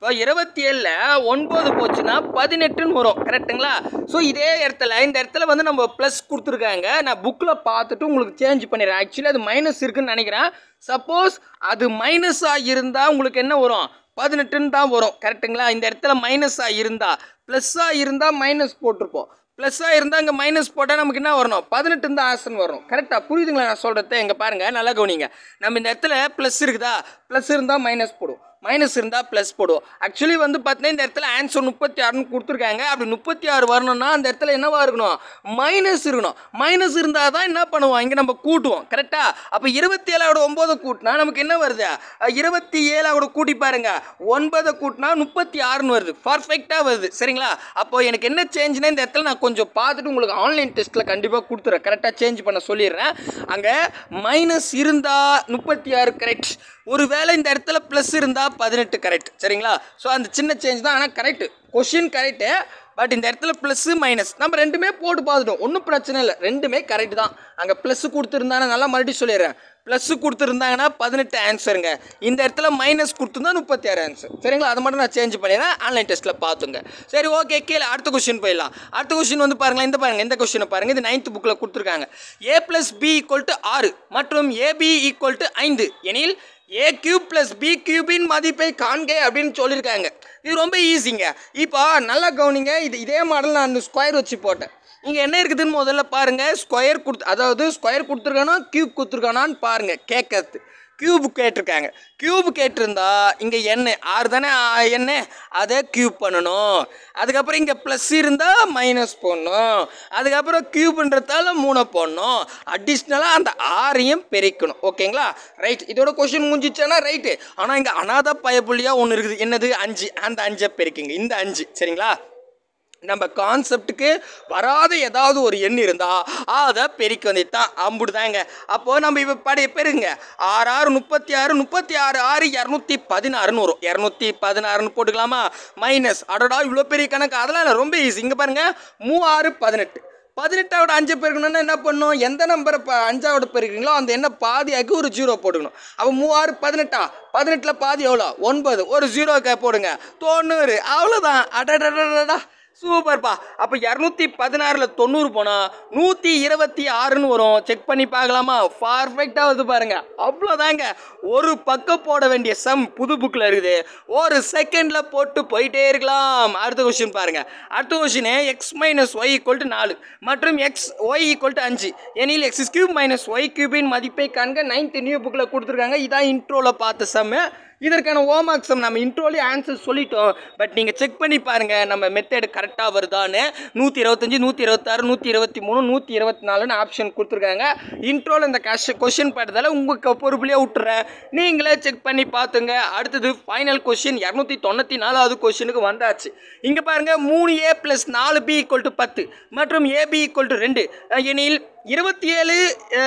இப்போ இருபத்தி ஏழில் ஒன்பது போச்சுன்னா பதினெட்டுன்னு வரும் கரெக்டுங்களா? ஸோ இதே இடத்துல இந்த இடத்துல வந்து நம்ம ப்ளஸ் கொடுத்துருக்காங்க. நான் புக்கில் பார்த்துட்டு உங்களுக்கு சேஞ்ச் பண்ணிடுறேன். ஆக்சுவலி அது மைனஸ் இருக்குன்னு நினைக்கிறேன். சப்போஸ் அது மைனஸாக இருந்தால் உங்களுக்கு என்ன வரும்? பதினெட்டுன்னு தான் வரும் கரெக்டுங்களா? இந்த இடத்துல மைனஸாக இருந்தால், ப்ளஸ்ஸாக இருந்தால் மைனஸ் போட்டிருப்போம். ப்ளஸ்ஸாக இருந்தால் இங்கே மைனஸ் போட்டால் நமக்கு என்ன வரணும்? பதினெட்டு தான் ஆன்சர் வரும். கரெக்டாக புரியுதுங்களா நான் சொல்கிறது? எங்கே பாருங்கள், நல்லா கவனிங்க. நம்ம இந்த இடத்துல ப்ளஸ் இருக்குதா? ப்ளஸ் இருந்தால் மைனஸ் போடும், மைனஸ் இருந்தால் ப்ளஸ் போடுவோம். ஆக்சுவலி வந்து பார்த்தீங்கன்னா இந்த இடத்துல ஆன்சர் முப்பத்தி ஆறுன்னு கொடுத்துருக்காங்க. அப்படி முப்பத்தி ஆறு வரணும்னா அந்த இடத்துல என்னவா இருக்கணும்? மைனஸ் இருக்கணும். மைனஸ் இருந்தால் தான் என்ன பண்ணுவோம்? இங்கே நம்ம கூட்டுவோம் கரெக்டாக? அப்போ இருபத்தி ஏழாவோட ஒம்பதை கூட்டினா நமக்கு என்ன வருது? இருபத்தி ஏழாவோட கூட்டி பாருங்க, ஒன்பதை கூட்டினா முப்பத்தி ஆறுன்னு வருது. பர்ஃபெக்டாக வருது சரிங்களா? அப்போ எனக்கு என்ன சேஞ்சுனா இந்த இடத்துல நான் கொஞ்சம் பார்த்துட்டு உங்களுக்கு ஆன்லைன் டெஸ்ட்டில் கண்டிப்பாக கொடுத்துறேன். கரெக்டாக சேஞ்ச் பண்ண சொல்லிடுறேன். அங்கே மைனஸ் இருந்தால் முப்பத்தி ஆறு கரெக்ட். ஒரு வேளை இந்த இடத்துல ப்ளஸ் இருந்தால் பதினெட்டு கரெக்ட் சரிங்களா? ஸோ அந்த சின்ன சேஞ்ச் தான், ஆனால் கரெக்டு. Question correct. பட் இந்த இடத்துல ப்ளஸ்ஸு மைனஸ் நம்ம ரெண்டுமே போட்டு பார்த்துட்டோம். ஒன்றும் பிரச்சனை இல்லை, ரெண்டுமே கரெக்ட் தான். அங்கே ப்ளஸ்ஸு கொடுத்துருந்தாங்கன்னா நல்லா மறுபடியும் சொல்லிடுறேன். ப்ளஸ்ஸு கொடுத்துருந்தாங்கன்னா பதினெட்டு ஆன்சருங்க. இந்த இடத்துல மைனஸ் கொடுத்துருந்தா முப்பத்தி ஆறு ஆன்சர் சரிங்களா? அதை மட்டும் நான் சேஞ்ச் பண்ணிடுறேன். ஆன்லைன் டெஸ்ட்டில் பார்த்துங்க. சரி ஓகே, கீழே அடுத்த கொஸ்டின் போயிடலாம். அடுத்த கொஸ்டின் வந்து பாருங்களேன், இந்த பாருங்கள், இந்த கொஸ்டினை பாருங்கள். இது நைன்த் புக்கில் கொடுத்துருக்காங்க. A plus B equal to ஆறு மற்றும் ஏபி ஈக்குவல் டு ஐந்து எனில் ஏ கியூப் ப்ளஸ் பி கியூபின் மதிப்பை காண்க அப்படின்னு சொல்லியிருக்காங்க. இது ரொம்ப ஈஸிங்க. இப்போ நல்லா கவனிங்க. இது இதே மாடல் நான் அந்த ஸ்கொயர் வச்சு போட்டேன். இங்கே என்ன இருக்குதுன்னு முதல்ல பாருங்கள். ஸ்கொயர் கொடுத்து, அதாவது ஸ்கொயர் கொடுத்துருக்கானா கியூப் கொடுத்துருக்கானான்னு பாருங்கள். கேட்கறது கியூப் கேட்டிருக்காங்க. கியூப் கேட்டிருந்தா இங்கே என்ன ஆறு தானே என்ன, அதை கியூப் பண்ணணும். அதுக்கப்புறம் இங்கே ப்ளஸ் இருந்தால் மைனஸ் போடணும். அதுக்கப்புறம் கியூப்ன்றதால மூணை போடணும். அடிஷ்னலாக அந்த ஆறையும் பெருக்கணும். ஓகேங்களா? ரைட். இதோட கொஸ்டின் முடிஞ்சிச்சானா ரைட்டு. ஆனால் இங்கே அனாத பயப்புள்ளியாக ஒன்று இருக்குது. என்னது? அஞ்சு. அந்த அஞ்சை பெருக்குங்க. இந்த அஞ்சு சரிங்களா? நம்ம கான்செப்டுக்கு வராத ஏதாவது ஒரு எண் இருந்தால் அதை பெருக்கி வந்து தான் அம்புடு தாங்க. அப்போது நம்ம இப்போ படைய பெருங்க. ஆறு ஆறு முப்பத்தி ஆறு முப்பத்தி ஆறு ஆறு இரநூத்தி பதினாறுன்னு வரும். இரநூத்தி பதினாறுன்னு போட்டுக்கலாமா? மைனஸ் அடடா இவ்வளோ பெரிய கணக்கு. அதெல்லாம் இல்லை, ரொம்ப ஈஸி. இங்கே பாருங்கள், மூவாறு பதினெட்டு. பதினெட்டாவோட அஞ்சு பெருக்கணும்னா என்ன பண்ணணும்? எந்த நம்பரை ப அஞ்சாவோட பெருக்கிறீங்களோ அந்த என்ன பாதியாக்கி ஒரு ஜீரோ போட்டுக்கணும். அப்போ மூவாறு பதினெட்டா? பதினெட்டில் பாதி எவ்வளோ? ஒன்பது. ஒரு ஜீரோக்கா போடுங்க, தொண்ணூறு. அவ்வளோதான். அடடடடா, சூப்பர்ப்பா. அப்போ இரநூத்தி பதினாறில் தொண்ணூறு போனால் நூற்றி இருபத்தி ஆறுன்னு வரும். செக் பண்ணி பார்க்கலாமா? பர்ஃபெக்டாக வருது பாருங்கள். அவ்வளோதாங்க. ஒரு பக்கம் போட வேண்டிய சம் புது புக்கில் இருக்குது. ஒரு செகண்டில் போட்டு போயிட்டே இருக்கலாம். அடுத்த கொஸ்டின் பாருங்கள். அடுத்த question x minus Y equal to நாலு மற்றும் எக்ஸ் ஒய் ஈக்குவல் டு அஞ்சு எனில் எக்ஸ் கியூப் மைனஸ் ஒய் கியூபின் மதிப்பை காண்க நைன்த் நியூ புக்கில் கொடுத்துருக்காங்க. இதான் இன்ட்ரோவில் பார்த்த சம்மு. இதற்கான ஹோம்ஒர்க் சம் நம்ம இன்ட்ரோலி ஆன்சர் சொல்லிட்டோம். பட் நீங்கள் செக் பண்ணி பாருங்கள் நம்ம மெத்தட் கரெக்டாக வருதான்னு. நூற்றி இருபத்தஞ்சி நூற்றி இருபத்தாறு நூற்றி இருபத்தி மூணு நூற்றி இருபத்தி நாலுன்னு ஆப்ஷன் கொடுத்துருக்காங்க. இன்ட்ரோவில் இந்த கஷ கொஷின் பார்த்ததால உங்களுக்கு பொறுப்புலேயே விட்டுறேன். நீங்களே செக் பண்ணி பார்த்துங்க. அடுத்தது ஃபைனல் கொஷின் இரநூத்தி தொண்ணூற்றி நாலாவது கொஷினுக்கு வந்தாச்சு. இங்கே பாருங்கள், மூணு ஏ ப்ளஸ் நாலு பி ஈக்குவல் டு பத்து மற்றும் ஏபி ஈக்குவல் டு ரெண்டு எனில் இருபத்தி ஏழு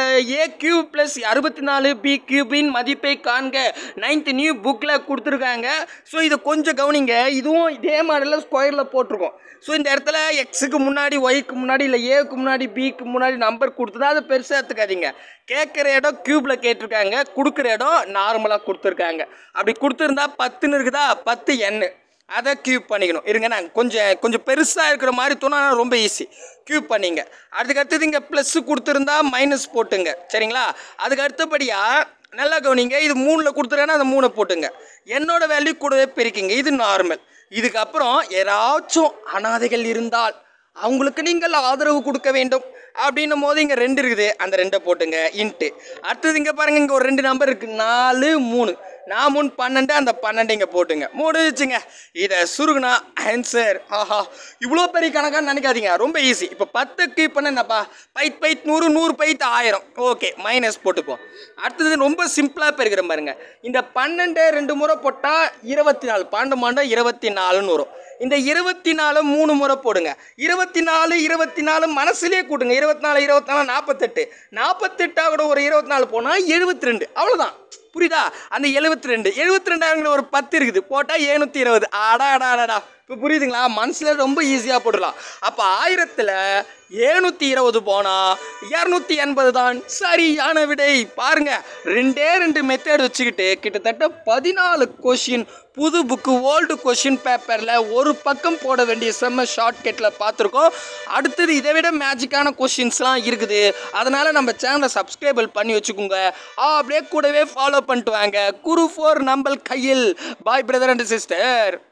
ஏ கியூப் ப்ளஸ் அறுபத்தி நாலு பி கியூபின் மதிப்பை காண்க நைன்த் நியூ புக்கில் கொடுத்துருக்காங்க. ஸோ இதை கொஞ்சம் கவனிங்க. இதுவும் இதே மாடலில் ஸ்கொயரில் போட்டிருக்கோம். ஸோ இந்த இடத்துல எக்ஸுக்கு முன்னாடி ஒய்க்கு முன்னாடி இல்லை ஏக்கு முன்னாடி பிக்கு முன்னாடி நம்பர் கொடுத்துதான் அதை பெருசாக எடுத்துக்காதீங்க. கேட்குற இடம் க்யூப்பில் கேட்டிருக்காங்க, கொடுக்குற இடம் நார்மலாக கொடுத்துருக்காங்க. அப்படி கொடுத்துருந்தா பத்துன்னு இருக்குதா? பத்து எண்ணு அதை க்யூப் பண்ணிக்கணும். இருங்க, நான் கொஞ்சம் கொஞ்சம் பெருசாக இருக்கிற மாதிரி தோணும், ரொம்ப ஈஸி. க்யூப் பண்ணிங்க. அதுக்கு அடுத்தது இங்கே ப்ளஸ்ஸு கொடுத்துருந்தா மைனஸ் போட்டுங்க சரிங்களா? அதுக்கு அடுத்தபடியாக நல்லா கவனிங்க. இது மூணில் கொடுத்துருக்கேன்னா அந்த மூணை போட்டுங்க. என்னோட வேல்யூ கூடவே பெருக்கிங்க. இது நார்மல். இதுக்கப்புறம் யாராச்சும் அனாதைகள் இருந்தால் அவங்களுக்கு நீங்கள் ஆதரவு கொடுக்க வேண்டும் அப்படின்னும் போது இங்கே ரெண்டு இருக்குது, அந்த ரெண்டை போட்டுங்க இன்ட்டு. அடுத்தது இங்கே பாருங்கள், இங்கே ஒரு ரெண்டு நம்பர் இருக்குது, நாலு மூணு. நான் மூணு பன்னெண்டு, அந்த பன்னெண்டு இங்கே போட்டுங்க. முடிச்சுங்க. இதை சுருகுனா ஆன்சர். ஆஹா, இவ்வளோ பெரிய கணக்கான்னு நினைக்காதீங்க, ரொம்ப ஈஸி. இப்போ பத்து கீப் பண்ண என்னப்பா? பைத் பைத் நூறு, நூறு பைத் ஆயிரம். ஓகே, மைனஸ் போட்டுப்போம். அடுத்தது ரொம்ப சிம்பிளாக பெருக்கிற பாருங்க. இந்த பன்னெண்டு ரெண்டு முறை போட்டால் இருபத்தி நாலு, பன்னெண்டு மாண்டா இருபத்தி நாலுன்னு வரும். இந்த இருபத்தி நாலு மூணு முறை போடுங்க. இருபத்தி நாலு இருபத்தி நாலு மனசுலேயே கூட்டுங்க. இருபத்தி நாலு இருபத்தி நாலு நாற்பத்தெட்டு. நாற்பத்தெட்டாக கூட ஒரு இருபத்தி நாலு போனால் எழுபத்தி ரெண்டு. அவ்வளோதான். புரியுதா? அந்த எழுபத்தி ரெண்டு எழுபத்தி ரெண்டாயிரங்கிற ஒரு பத்து இருக்குது, போட்டால் எழுநூற்றி இருபது. ஆடா அடா அடாடா, இப்போ புரியுதுங்களா? மனசில் ரொம்ப ஈஸியாக போட்டுடலாம். அப்போ ஆயிரத்தில் ஏழ்நூற்றி இருபது போனால் இரநூத்தி எண்பது தான் சரியான விடை. பாருங்க, ரெண்டே ரெண்டு மெத்தட் வச்சுக்கிட்டு கிட்டத்தட்ட பதினாலு கொஷின் புது புக்கு ஓல்டு கொஷின் பேப்பரில் ஒரு பக்கம் போட வேண்டிய செம்ம ஷார்ட்கட்டில் பார்த்துருக்கோம். அடுத்தது இதை விட மேஜிக்கான கொஷின்ஸ்லாம் இருக்குது. அதனால் நம்ம சேனலை சப்ஸ்கிரைபிள் பண்ணி வச்சுக்கோங்க. அப்படியே கூடவே ஃபாலோ பண்ணிட்டு வாங்க. குரு ஃபோர் நம்பல் கையில். Bye brother and sister.